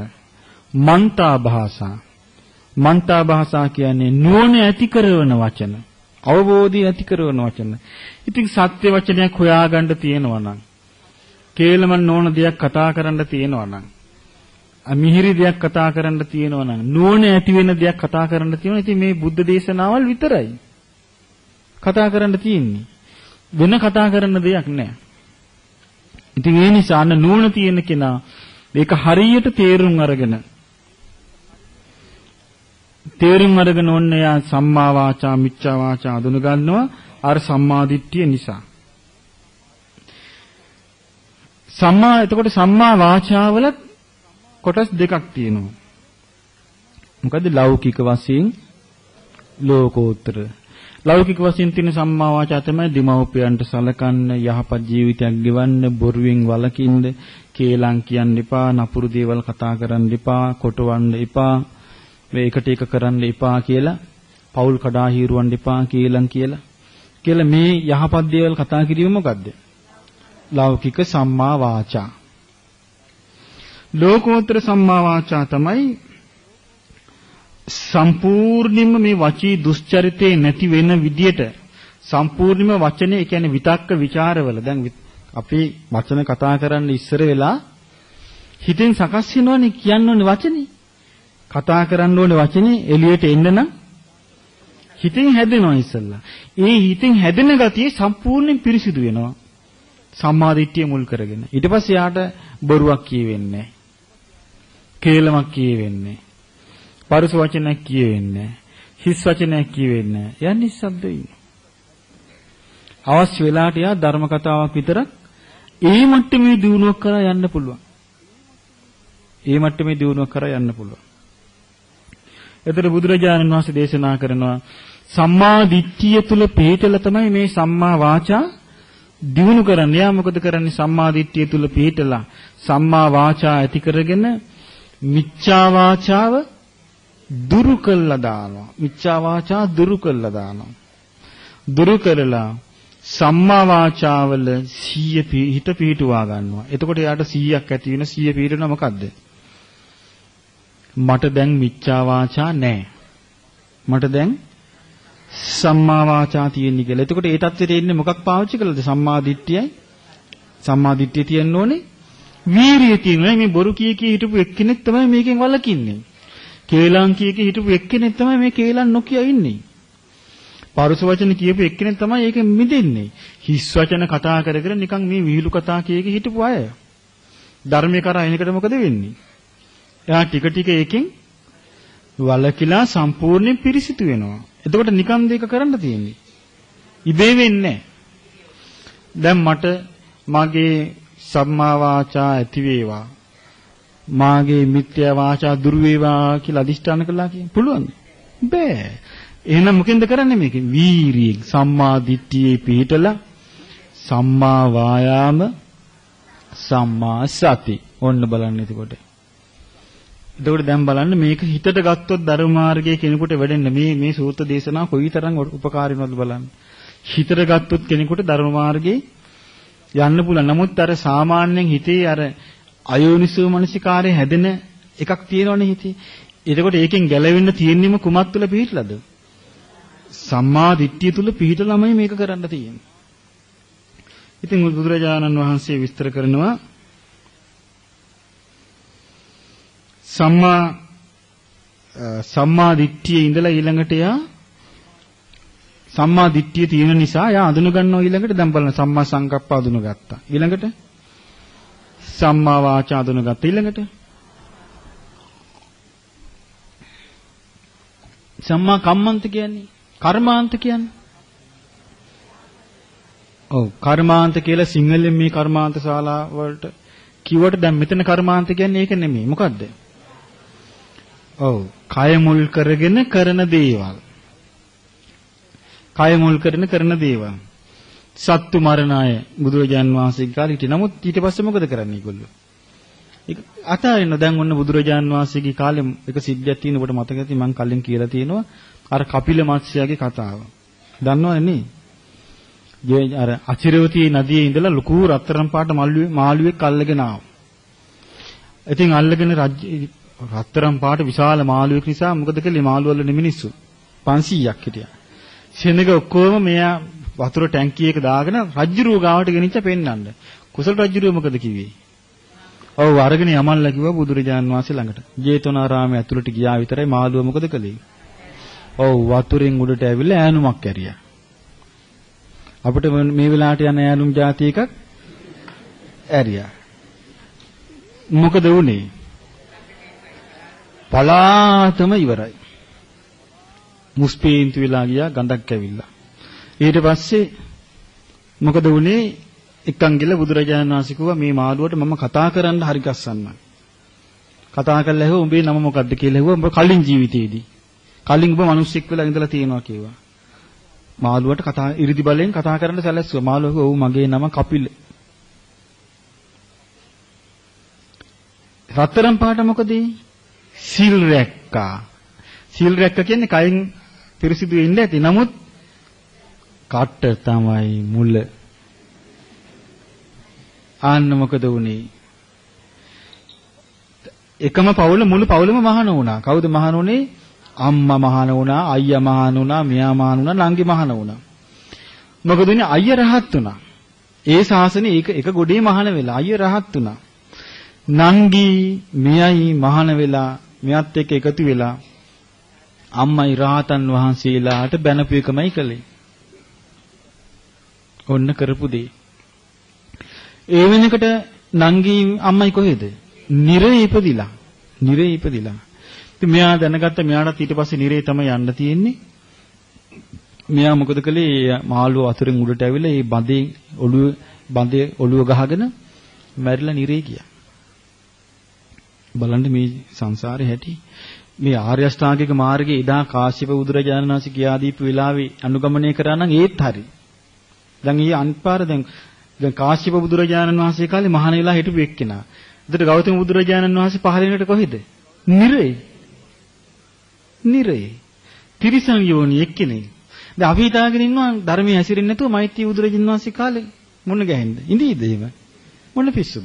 මන්තා භාෂා. මන්තා භාෂා කියන්නේ නුවණ ඇති කරන වචන. අවබෝධය ඇති කරන වචන. ඉතින් සත්‍ය වචනයක් හොයාගන්න තියෙනවා නම්, කේලමන් නොවන දෙයක් කතා කරන්න තියෙනවා නම්, මිහිරි දෙයක් කතා කරන්න තියෙනවා නම්, නුවණ ඇති වෙන දෙයක් කතා කරන්න තියෙනවා. ඉතින් මේ බුද්ධ දේශනාවල් විතරයි කතා කරන්න තියෙන්නේ. වෙන කතා කරන්න දෙයක් නැහැ. ඉතින් ඒ නිසා නුවණ තියෙන කෙනා මේක හරියට තේරුම් අරගෙන ඔන්න යා සම්මා වාචා මිච්ඡා වාචා අඳුන ගන්නවා අර සම්මා දිට්ඨිය නිසා. එතකොට සම්මා වාචාවල කොටස් දෙකක් තියෙනවා. මොකද ලෞකික වශයෙන් ලෝකෝත්තර. ලෞකික වශයෙන් තියෙන සම්මා වාචා තමයි දීමෝපියන්ට සලකන්න, යහපත් ජීවිතයක් ගෙවන්න, බොරුවෙන් වළකින්න, කේලම් කියන්න එපා, නපුරු දේවල් කතා කරන්න එපා, කොටවන්න එපා, මේකට එක කරන්න එපා කියලා, පෞල් කඩා හීරුවන්න එපා කේලම් කියලා මේ යහපත් දේවල් කතා කිරීම මොකද්ද? ලෞකික සම්මා වාචා. ලෝකෝත්තර සම්මා වාචා තමයි සම්පූර්ණයෙන්ම මේ වචී දුස්චරිතේ නැති වෙන විදියට සම්පූර්ණයෙන්ම වචනේ, ඒ කියන්නේ විතක්ක ਵਿਚාරවල දැන් අපි වචන කතා කරන්න ඉස්සර වෙලා හිතෙන් සකස් වෙනවනේ කියන්න ඕනේ වචනේ. කතා කරන්න ඕනේ වචනේ එළියට එන්න නම් හිතෙන් හැදෙනවා ඉස්සල්ලා. ඒ හිතෙන් හැදෙන ගතිය සම්පූර්ණයෙන් පිරිසිදු වෙනවා. සම්මාදිට්ඨිය මුල් කරගෙන. ඊට පස්සේ යාට බොරුවක් කියවෙන්නේ නැහැ. කේලමක් කියවෙන්නේ නැහැ. පරුස වචනයක් කියවෙන්නේ නැහැ. හිස් වචනයක් කියවෙන්නේ නැහැ. යන්නේ ශබ්දෙ ඉන්න. අවශ්‍ය වෙලාවට යා ධර්ම කතාවක් විතරක් ඒ මට්ටමේ දියුණුවක් කරා යන්න පුළුවන්. ඒ මට්ටමේ දියුණුවක් කරා යන්න පුළුවන්. එතකොට බුදුරජාණන් වහන්සේ දේශනා කරනවා සම්මා දිට්ඨිය තුල පිහිටලා තමයි මේ සම්මා වාචා දියුණු කරන්නේ. යා මොකද කරන්නේ? සම්මා දිට්ඨිය තුල පිහිටලා සම්මා වාචා ඇති කරගෙන මිච්ඡා වාචාව දුරු කළා දානවා. මිච්ඡා වාචා දුරු කළා දානවා. දුරු කරලා සම්මා වාචාවල 100 හිත පිහිටුවා ගන්නවා. එතකොට යාට 100ක් ඇති වෙන 100 පිහිටුණා මොකද්ද? මට දැන් මිච්ඡා වාචා නැහැ. මට දැන් සම්මා වාචා තියෙන්නේ කියලා. එතකොට ඒ தත්ත්වෙට එන්නේ මොකක් පාවිච්චි කළාද? සම්මා දිට්ඨියයි. සම්මා දිට්ඨිය තියෙන්න ඕනේ. වීරිය තියෙනවා. මේ බොරු කී හිටපු එක්කෙනෙක් තමයි මේකෙන් වළකින්නේ. කේලම් කී හිටපු එක්කෙනෙක් තමයි මේ කේලම් නොකිය ඉන්නේ. පරුස වචන කියපු එක්කෙනෙක් තමයි ඒකෙන් මිදෙන්නේ. හිස් වචන කතා කර කර නිකන් මේ විහිළු කතා කීක හිටපු අය. ධර්මේ කරා එනකට මොකද වෙන්නේ? එයා ටික ටික ඒකෙන් වළකිලා සම්පූර්ණයෙන් පිරිසිදු වෙනවා. එතකොට නිකන් දෙක කරන්න තියෙන්නේ. ඉබේ වෙන්නේ නැහැ. දැන් මට මගේ සම්මා වාචා ඇති වේවා. මාගේ මිත්‍යා වාචා දුරු වේවා කියලා අදිෂ්ඨාන කළා කියන්නේ පුළුවන්ද? බෑ. එහෙනම් මොකෙන්ද කරන්නේ මේක? වීරියෙන් සම්මා දිට්ඨියේ පිහිටලා සම්මා වායාම සම්මා සති. ඔන්න බලන්න එතකොට. එතකොට දැන් බලන්න මේක හිතට ගත්තොත් ධර්ම මාර්ගයේ කෙනෙකුට වැඩෙන්න මේ සූත්‍ර දේශනා කොයිතරම් උපකාරී වෙනවද බලන්න. හිතට ගත්තොත් කෙනෙකුට ධර්ම මාර්ගයේ යන්න පුළුවන්. නමුත් අර සාමාන්‍යයෙන් හිතේ අර අයෝනිසෝ මනසිකාරය හැදෙන එකක් තියෙනවනේ හිතේ. එතකොට ඒකෙන් ගැලවෙන්න තියෙන්නේම කුමක් තුල පිහිටලාද? සම්මා දිට්ඨිය තුල පිහිටලාමයි මේක කරන්න තියෙන්නේ. ඉතින් බුදුරජාණන් වහන්සේ විස්තර කරනවා සම්මා දිට්ඨියේ ඉඳලා ඊළඟට යා සම්මා දිට්ඨිය තියෙන නිසා යා අඳුන ගන්නවා. ඊළඟට දැන් බලන්න සම්මා සංකප්ප අඳුන ගත්තා. ඊළඟට සම්මා වාචා අඳුන ගත්තා. ඊළඟට සම්මා කම්මන්ත කියන්නේ කර්මාන්ත කියන්නේ. ඔව් කර්මාන්ත කියලා සිංහලෙන් මේ කර්මාන්ත ශාලා වලට කිව්වට දැන් මෙතන කර්මාන්ත කියන්නේ ඒක නෙමෙයි. මොකද්ද? ඔව් කය මුල් කරගෙන කරන දේවල්. කය මුල් කරගෙන කරන දේවල්. සත්තු මරණ අය බුදුරජාන් වහන්සේගේ කාලේ හිටියේ. නමුත් ඊට පස්සේ මොකද කරන්නේ ඒගොල්ලෝ? ඒක අතාරින්න දැන් ඔන්න බුදුරජාන් වහන්සේගේ කාලේ එක සිද්ධියක් තියෙන ඔබට මතක ඇති මම කලින් කියලා තියෙනවා. අර කපිල මත්ස්‍යගේ කතාව. දන්නවනේ නේ? අර අචිරවතී නදියේ ඉඳලා ලুকু රත්තරන් පාට මාළුවෙක් අල්ලගෙන ආවා. ඉතින් අල්ලගෙන රත්තරන් පාට විශාල මාළුවෙක් නිසා මොකද කළේ? මාළු වල මිනිස්සු 500ක් හිටියා. සෙනඟ ඔක්කොම මෙයා වතුර ටැංකියක දාගෙන රජ්ජුරුව ගාවට ගෙනිච්ච පෙන්නන්න. කුසල රජ්ජුරුව මොකද කිව්වේ? ඔව් අරගෙන යමල්ලා කිව්වා බුදුරජාන් වහන්සේ ළඟට. ජේතවනාරාමයේ ඇතුළට ගියා විතරයි මාළුව මොකද කළේ? ඔව් වතුරෙන් උඩට ඇවිල්ලා ඈනුමක් ඇරියා. අපිට මේ වෙලාවට යන ඈනුම් જાති එකක් ඇරියා. මොකද වුනේ? පලාතම ඉවරයි. මුස්පීන්තු වෙලා ගියා ගඳක් ඇවිල්ලා. ඊට පස්සේ මොකද වුනේ? එක්කන් ගිල බුදුරජාණන් වහන්සේ කිව්වා මේ මාළුවට මම කතා කරන්න හරි ගස්සන්නම්. කතා කරලා ඇහුවා උඹේ නම මොකද්ද කියලා ඇහුවා. උඹ කලින් ජීවිතේදී. කලින් ඔබ මිනිස්සෙක් වෙලා ඉඳලා තියෙනවා කිව්වා. මාළුවට කතා ඉරිදි බලෙන් කතා කරන්න සැලැස්සුවා. මාළුවා කිව්වා ඔව් මගේ නම කපිල. රත්තරන් පාට මොකද? සිල් රැක්කා. සිල් රැක්ක කියන්නේ කයින් පිරිසිදු වෙන්න ඇති. නමුත් කට තමයි මුල. ආන්න මොකද වුනේ? එකම පවුල මුළු පවුලම මහාන වුණා. කවුද මහාන වුනේ? අම්මා මහාන වුණා, අයියා මහාන වුණා, මෙයා මහාන වුණා, නංගි මහාන වුණා. මොකද උනේ? අයියා රහත් වුණා. ඒ ශාසනේ එක ගොඩේ මහාන වෙලා අයියා රහත් වුණා. නංගි මෙයයි මහාන වෙලා මෙයත් එක්ක එකතු වෙලා අම්මයි රහතන් වහන්සේලාට බැනපු එකමයි කළේ. ඔන්න කරපු දේ. ඒ වෙනකොට නංගි අම්මයි කොහෙද? නිරේ ඉපදිලා. නිරේ ඉපදිලා. ඉතින් මෙයා දැනගත්ත මෙයාට ඊට පස්සේ නිරේ තමයි යන්න තියෙන්නේ. මෙයා මොකද කළේ? මාළුව වතුරෙන් උඩට ඇවිල්ලා ඒ බඳේ ඔළුව ගහගෙන මැරිලා නිරේ ගියා. බලන්න මේ සංසාරේ හැටි. මේ ආර්ය අෂ්ටාංගික මාර්ගයේ ඉදා කාශ්‍යප බුදුරජාණන් වහන්සේ කියා දීපු වෙලාවේ අනුගමනය කරා නම් ඒත් හරි. දැන් ඊ අන්පාර දැන් කාශ්‍යප බුදුරජාණන් වහන්සේ කාලේ මහාන වෙලා හිටපු එක්කෙනා. එතකොට ගෞතම බුදුරජාණන් වහන්සේ පහළ වෙනට කොහෙද? නිරේ. නිරේ. තිරිසන් යෝනි එක්කෙනේ. දැන් අපි හිතාගෙන ඉන්නවා ධර්මයේ හැසිරෙන්නේ නැතුව මෛත්‍රී බුදුරජාණන් වහන්සේ කාලේ මොන ගැහෙන්ද? ඉඳීද එහෙම? මොන පිස්සුද?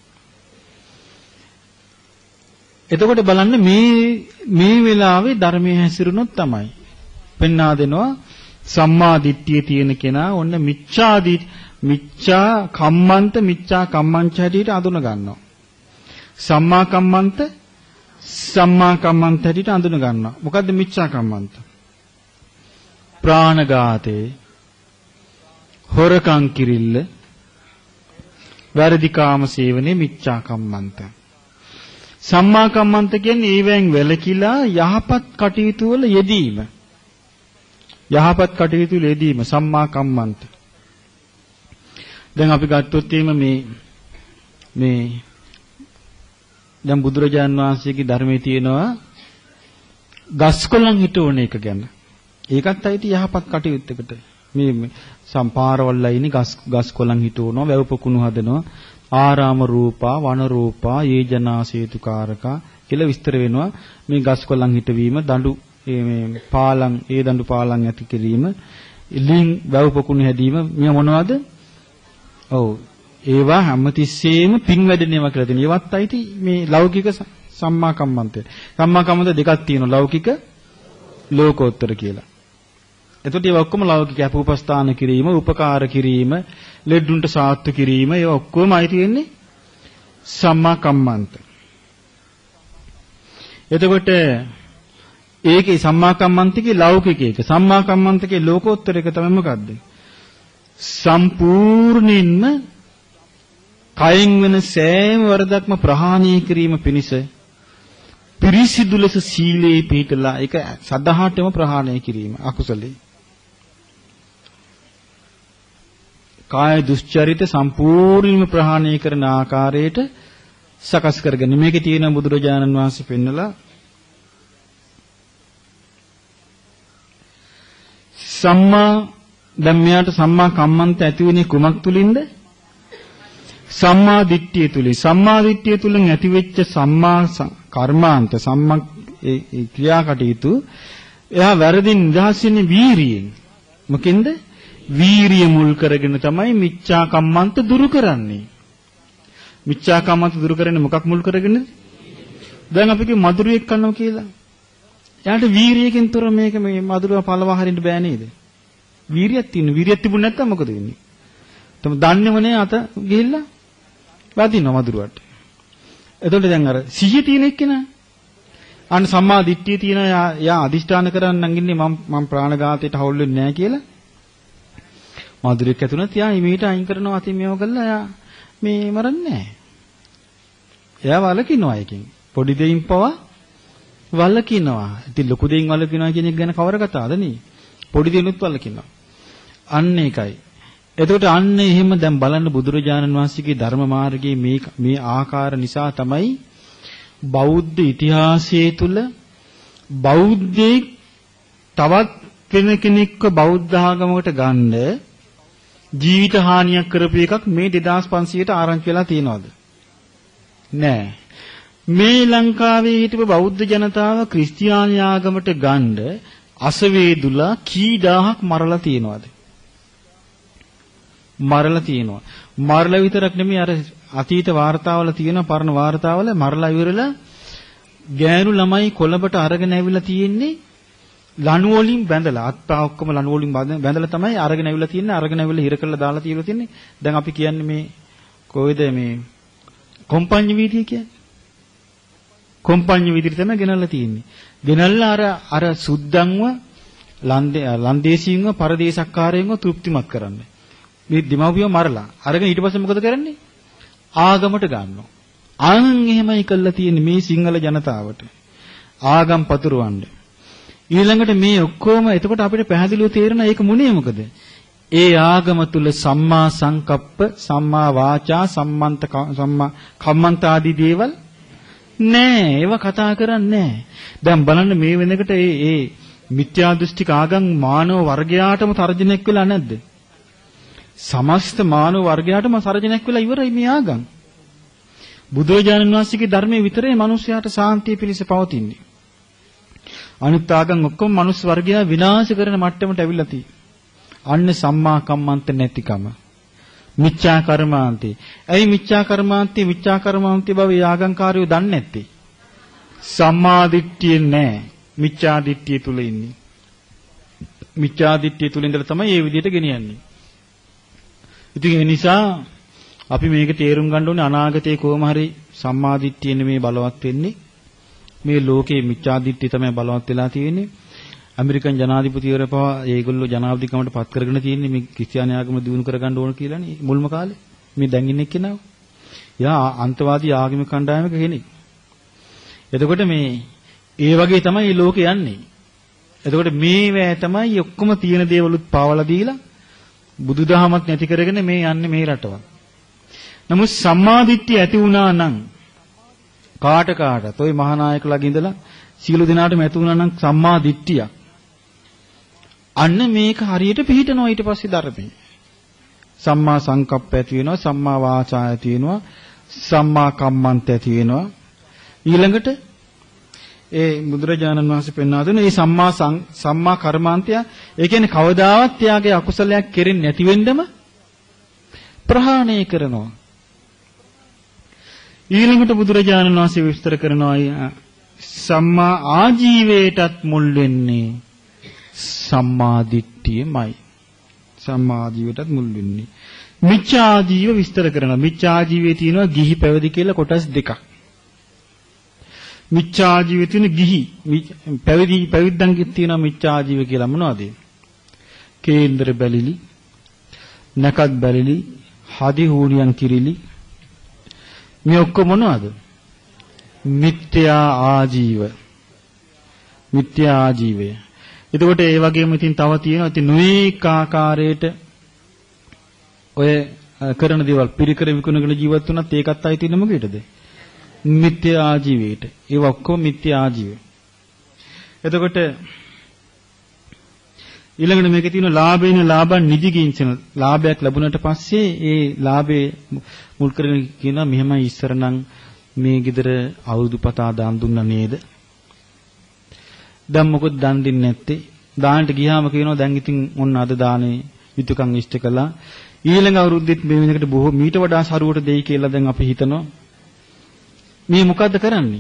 එතකොට බලන්න මේ වෙලාවේ ධර්මයේ හැසිරුණොත් තමයි පෙන්වා දෙනවා සම්මා දිට්ඨිය තියෙන කෙනා ඔන්න මිච්ඡා කම්මන්ත මිච්ඡා කම්මංච හැටියට අඳුන ගන්නවා. සම්මා කම්මන්ත හැටියට අඳුන ගන්නවා. මොකද්ද මිච්ඡා කම්මන්ත? ප්‍රාණඝාතේ, හොරකම් කිරිල්ල, වැරදි කාම සේවනයේ මිච්ඡා කම්මන්ත. සම්මා කම්මන්ත කියන්නේ ඊවෙන් වැළකීලා යහපත් කටයුතු වල යෙදීම. යහපත් කටයුතු වල යෙදීම සම්මා කම්මන්ත. දැන් අපි ගත්තොත් මේ දැන් බුදුරජාන් වහන්සේගේ ධර්මයේ තියෙනවා ගස්කොළන් හිටවන එක ගැන. ඒකත් ඇයිටි යහපත් කටයුත්තකට. මේ සම්පාරවල්ලා ඉන්නේ ගස්කොළන් හිටවනවා, වැව් පොකුණු හදනවා, ආරාම රූපා, වන රූපා, යේජනා සේතුකාරකා කියලා විස්තර වෙනවා. මේ ගස්කොළන් හිටවීම, දඬු මේ පාලම්, ඒ දඬු පාලම් ඇති කිරීම, ලින් වැව් පොකුණු හැදීම මේ මොනවද? ඔව් ඒවා හැමතිස්සෙම පින් වැඩෙනවා කියලා තියෙනවා. ඒවත් ඇයිටි මේ ලෞකික සම්මා කම්මන්තය. සම්මා කම්මන්ත දෙකක් තියෙනවා. ලෞකික ලෝකෝත්තර කියලා. එතකොට ඒවා ඔක්කොම ලෞකික අපෝපස්ථාන කිරීම, උපකාර කිරීම, ලෙඩුන්ට සාත්තු කිරීම ඒවා ඔක්කොම අයිති වෙන්නේ සම්මා කම්මන්ත. එතකොට ඒකේ සම්මා කම්මන්තකේ ලෞකික එක. සම්මා කම්මන්තකේ ලෝකෝත්තර එක තමයි මොකද්ද? සම්පූර්ණයෙන්ම කයින් වෙන සෑම වරදක්ම ප්‍රහාණය කිරීම පිණිස පිරිසිදු ලෙස සීලේ පිළිපදලා ඒක සදාහටම ප්‍රහාණය කිරීම අකුසලේ. කාය දුස්චරිත සම්පූර්ණයෙන්ම ප්‍රහාණය කරන ආකාරයට සකස් කරගෙන මේකේ තියෙන බුදුරජාණන් වහන්සේ පෙන්නලා සම්මා දැන් මෙයාට සම්මා කම්මන්ත ඇති වෙන්නේ කුමක් තුලින්ද? සම්මා දිට්ඨිය තුලින්. සම්මා දිට්ඨිය තුලින් ඇතිවෙච්ච සම්මා කර්මාන්ත සම්මා ක්‍රියාකටයුතු එයා වැරදින් නිදහස් වෙන්නේ වීරියෙන්. මොකෙන්ද? වීරිය මුල් කරගෙන තමයි මිච්ඡා කම්මන්ත දුරු කරන්නේ. මිච්ඡා කම්මන්ත දුරු කරන්නේ මොකක් මුල් කරගෙනද? දැන් අපි කිය මధుරයක් කනවා කියලා. එයාට වීරියකින් තොර මේක මේ මధుරව පළවා හරින්න බෑ නේද? වීරියක් තියෙන. වීරියක් තිබුණ නැත්නම් මොකද වෙන්නේ? තමයි දන්නේම නෑ අත ගිහිල්ලා වදිනවා මදුරුවට. එතකොට දැන් අර සිහිය තියෙන එක්කෙනා අන්න සම්මා දිට්ඨිය තියෙන යා අදිෂ්ඨාන කරන්නන් ඉන්නේ මම ප්‍රාණඝාතයට හවුල් වෙන්නේ නැහැ කියලා. මදුරුවෙක් ඇතුණත් යා ඉමීට අයින් කරනවා අතින් මේව කළා යා මේ මරන්නේ නැහැ. එයා වලකිනවා එකකින්. පොඩි දෙයින් පවා වලකිනවා. ඉතින් ලොකු දෙයින් වලකිනවා කියන එක ගැන කවර කතාවද නේ? පොඩි දෙයිනුත් වලකිනවා. අන්න ඒකයි. එතකොට අන්න එහෙම දැන් බලන්න බුදුරජාණන් වහන්සේගේ ධර්ම මාර්ගයේ මේ ආකාර නිසා තමයි බෞද්ධ ඉතිහාසයේ තුල බෞද්ධයෙක් තවත් වෙන කෙනෙක්ව බෞද්ධ ආගමකට ගන්න ජීවිත හානියක් කරපු එකක් මේ 2500ට ආරංචි වෙලා තියෙනවද? නෑ. මේ ලංකාවේ හිටපු බෞද්ධ ජනතාව ක්‍රිස්තියානි ආගමට ගන්න අසවේදුලා කී දහහක් මරලා තියෙනවද? මරලා තියෙනවා. මරලා විතරක් නෙමෙයි අර අතීත වාර්තාවල තියෙන පරණ වාර්තාවල මරලා ඉවරලා ගෑනු ළමයි කොළඹට අරගෙන ඇවිල්ලා තියෙන්නේ ලණු වලින් බැඳලා අත්පා ඔක්කොම ලණු වලින් බැඳලා තමයි අරගෙන ඇවිල්ලා තියෙන්නේ. අරගෙන ඇවිල්ලා හිර කරලා දාලා තියලා තියෙන්නේ. දැන් අපි කියන්නේ මේ කොයිද මේ කොම්පඤ්ඤ වීදිය කියන්නේ? කොම්පඤ්ඤ වීදියට තමයි ගෙනල්ලා තියෙන්නේ. ගෙනල්ලා අර සුද්ධංව ලන්දේසීන්ව පරදේශක්කාරයන්ව තෘප්තිමත් කරන්නේ. මේ දෙමව්පියව මරලා අරගෙන ඊට පස්සේ මොකද කරන්නේ? ආගමට ගන්නවා. අන් එහෙමයි කළා තියෙන්නේ මේ සිංහල ජනතාවට. ආගම් පතුරවන්න. ඊළඟට මේ ඔක්කොම එතකොට අපිට පැහැදිලිව තේරෙනවා ඒක මුනේ මොකද? ඒ ආගම තුල සම්මා සංකප්ප, සම්මා වාචා, සම්මා කම්මන්ත ආදී දේවල් නෑ. ඒවා කතා කරන්නේ නෑ. දැන් බලන්න මේ වෙනකොට ඒ මිත්‍යා දෘෂ්ටික ආගම් මානව වර්ගයාටම තර්ජනයක් වෙලා නැද්ද? සමස්ත මානව වර්ගයාටම සරජනයක් වෙලා ඉවරයි මේ ආගම්. බුදුරජාණන් වහන්සේගේ ධර්මයේ විතරේ මිනිස්යාට සාන්තිය පිණිස පවතින්නේ. අනිත් ආගම් ඔක්කොම මිනිස් වර්ගයා විනාශ කරන මට්ටමට ඇවිල්ලා තියෙන්නේ. අන්න සම්මා කම්මන්ත නැතිකම. මිච්ඡා කර්මාන්තේ. ඇයි මිච්ඡා කර්මාන්තේ බව ආගම්කාරයෝ දන්නේ නැත්තේ? සම්මා දිට්ඨිය නැහැ. මිච්ඡා දිට්ඨිය තුල ඉන්නේ. මිච්ඡා දිට්ඨිය තුල ඉඳලා තමයි මේ විදිහට ගෙනියන්නේ. ඉතින් ඒ නිසා අපි මේක තේරුම් ගන්න ඕනේ අනාගතයේ කොහොම හරි සම්මාදිට්ඨිය නෙමේ බලවත් වෙන්නේ. මේ ලෝකේ මිච්ඡාදිට්ඨිය තමයි බලවත් වෙලා තියෙන්නේ. ඇමරිකන් ජනාධිපතිවරයා පවා ඒගොල්ලෝ ජනාධිපතිකමට පත් කරගෙන තියෙන්නේ මේ ක්‍රිස්තියානි ආගම දිනු කරගන්න ඕන කියලානේ මුල්ම කාලේ. මේ දැන් ඉන්නේ කෙනාව. යා අන්තවාදී ආගමික කණ්ඩායමක කෙනෙක්. එතකොට මේ ඒ වගේ තමයි ලෝකේ යන්නේ. එතකොට මේවැ තමයි ඔක්කොම තියෙන දේවලුත් පාවලා දීලා බුදුදහමත් නැති කරගෙන මේ යන්නේ මේ රටවල්. නමුත් සම්මාදිට්ඨිය ඇති වුණා නම් කාටත් ඔය මහානායකලාගේ ඉඳලා සියලු දෙනාටම ඇති වුණා නම් සම්මාදිට්ඨිය. අන්න මේක හරියට පිළිහිටනවා ඊට පස්සේ ධර්මයේ. සම්මා සංකප්ප ඇති වෙනවා, සම්මා වාචා ඇති වෙනවා, සම්මා කම්මන්ත ඇති වෙනවා. ඊළඟට ඒ බුදුරජාණන් වහන්සේ පෙන්වා දෙන මේ සම්මා කර්මාන්තය ඒ කියන්නේ කවදාවත් එයාගේ අකුසලයක් කෙරෙන්නේ නැති වෙන්නම ප්‍රහාණය කරනවා. ඊළඟට බුදුරජාණන් වහන්සේ විස්තර කරනවා සම්මා ආජීවයටත් මුල් වෙන්නේ සම්මා දිට්ඨියමයි. සම්මා ආජීවයටත් මුල් වෙන්නේ. මිච්ඡා ආජීව විස්තර කරනවා. මිච්ඡා ආජීවයේ තියෙනවා ගිහි පැවිදි කියලා කොටස් දෙකක්. මිච්ඡා ජීවිතේ තියෙන ගිහි පැවිද්දන්ගෙ තියෙන මිච්ඡා ජීව කියලා මොනවද? කේන්දර බැලිලි, නකත් බැලිලි, හදි හූනියන් කිරිලි. මේ ඔක්කොම මොනවද? මිත්‍යා ආජීව. මිත්‍යා ආජීවය. එතකොට ඒ වගේම ඉතින් තව තියෙනවා ඉතින් නොඑක ආකාරයට ඔය කරන දේවල් පිරිකර විකුණගෙන ජීවත් වුණත් ඒකත් අයි තියෙන මොකේද? මිත්‍යා ආජීවයට. ඒ ඔක්කොම මිත්‍යා ආජීවය. එතකොට ඊළඟට මේකේ තියෙන ලාභේන ලාභන් නිදිගින්චන ලාභයක් ලැබුණට පස්සේ ඒ ලාභේ මුල් කරගෙන කියනවා මෙහෙමයි ඉස්සර නම් මේ ගෙදර අවුරුදු පතා දාන් දුන්නා නේද? දැන් මොකද දන් දෙන්නේ නැත්තේ? දාන්නට ගියාම කියනවා දැන් ඉතින් ඔන්න අද දානේ යුතුයකම් ඉෂ්ට කළා. ඊළඟ අවුරුද්දෙත් මේ වෙනකට බොහෝ මීට වඩා සරුවට දෙයි කියලා දැන් අපි හිතනවා. මේ මොකද්ද කරන්නේ?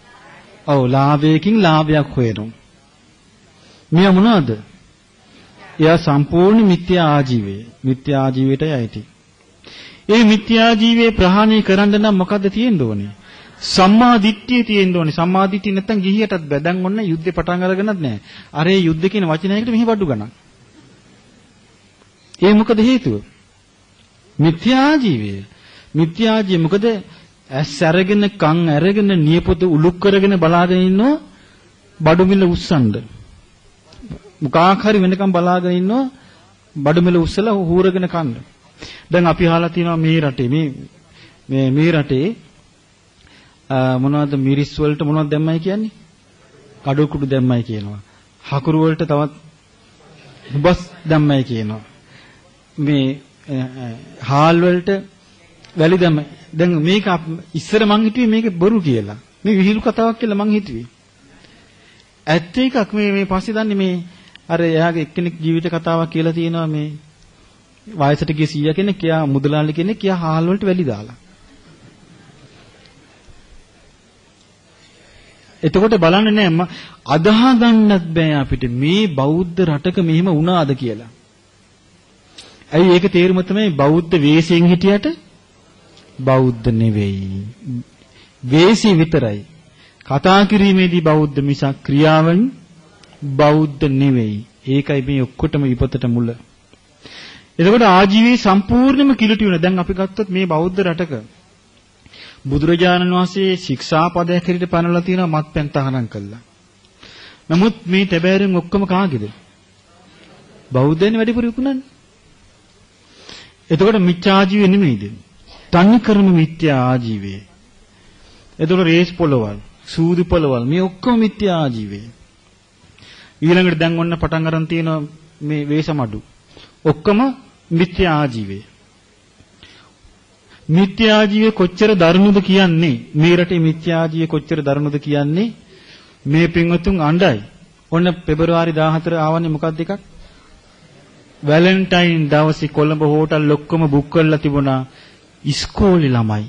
ඔව් ලාභයකින් ලාභයක් හොයනවා. මේ මොනවද? එයා සම්පූර්ණ මිත්‍යා ආජීවය. මිත්‍යා ආජීවයටයි අයිති. ඒ මිත්‍යා ජීවේ ප්‍රහාණය කරන්න නම් මොකද්ද තියෙන්න ඕනේ? සම්මා දිට්ඨිය තියෙන්න ඕනේ. සම්මා දිට්ඨිය නැත්තම් ගිහියටත් බෑ. දැන් ඔන්න යුද්ධේ පටන් අරගෙනත් නැහැ. අර ඒ යුද්ධ කියන වචනයකට මෙහි බඩු ගණන්. ඒ මොකද හේතුව? මිත්‍යා ජීවය. මිත්‍යා ජීවය මොකද? ඇස් අරගෙන කන් අරගෙන නියපොත උලුක් කරගෙන බලාගෙන ඉන්නෝ බඩු මිල උස්සන්න. මුකාක් හරි වෙනකම් බලාගෙන ඉන්නෝ බඩු මිල උස්සලා හූරගෙන කන්න. දැන් අපි අහලා තියෙනවා මේ රටේ මේ රටේ මොනවද මිරිස් වලට මොනවද දැම්මයි කියන්නේ? කඩු කුඩු දැම්මයි කියනවා. හකුරු වලට තවත් උබස් දැම්මයි කියනවා. මේ හාල් වලට වැලි දැම්ම. දැන් මේක ඉස්සර මං හිතුවේ මේක බොරු කියලා. මේ විහිළු කතාවක් කියලා මං හිතුවේ. ඇත්ත එකක් මේ පස්සේ දන්නේ මේ අර එයාගේ එක්කෙනෙක් ජීවිත කතාවක් කියලා තියෙනවා මේ වයසට ගිය 100 කෙනෙක් එයා මුදලාලි කෙනෙක් එයා හාල් වලට වැලි දාලා. එතකොට බලන්න නෑ අදහ ගන්නත් බෑ අපිට මේ බෞද්ධ රටක මෙහෙම වුණාද කියලා. ඇයි ඒක තේරුම තමයි බෞද්ධ වේශයෙන් හිටියට බෞද්ධ නෙවෙයි. වේශي විතරයි. කතා කිරීමේදී බෞද්ධ මිසක් ක්‍රියාවෙන් බෞද්ධ නෙවෙයි. ඒකයි මේ ඔක්කොටම විපතට මුල. එතකොට ආජීවයේ සම්පූර්ණයෙන්ම කිලිටි වෙන. දැන් අපි ගත්තොත් මේ බෞද්ධ රටක බුදුරජාණන් වහන්සේ ශික්ෂාපදයක් හැටියට පනවලා තියෙනවා මත්පැන් තහනම් කළා. නමුත් මේ තැබෑරුම් ඔක්කොම කාගේද? බෞද්ධයන් වැඩිපුර විකුණන්නේ. එතකොට මිත්‍යා ආජීවය නෙමෙයිද? තනිකරම මිත්‍යා ආජීවය. එතකොට රේස් පොළවල්, සූදු පොළවල් මේ ඔක්කොම මිත්‍යා ආජීවය. ඊළඟට දැන් ඔන්න පටන් අරන් තියෙනවා මේ වේසමඩු. ඔක්කොම මිත්‍යා ආජීවය. මිත්‍යා ආජීවය කොච්චර දරුණුද කියන්නේ මේ රටේ මිත්‍යා ආජීවය කොච්චර දරුණුද කියන්නේ මේ පින්වතුන් අඬයි. ඔන්න පෙබරවාරි 14 ආවන්නේ මොකක්ද එකක්? වැලන්ටයින් දවසේ කොළඹ හෝටල් ඔක්කොම බුක් කරලා තිබුණා ඉස්කෝලේ ළමයි.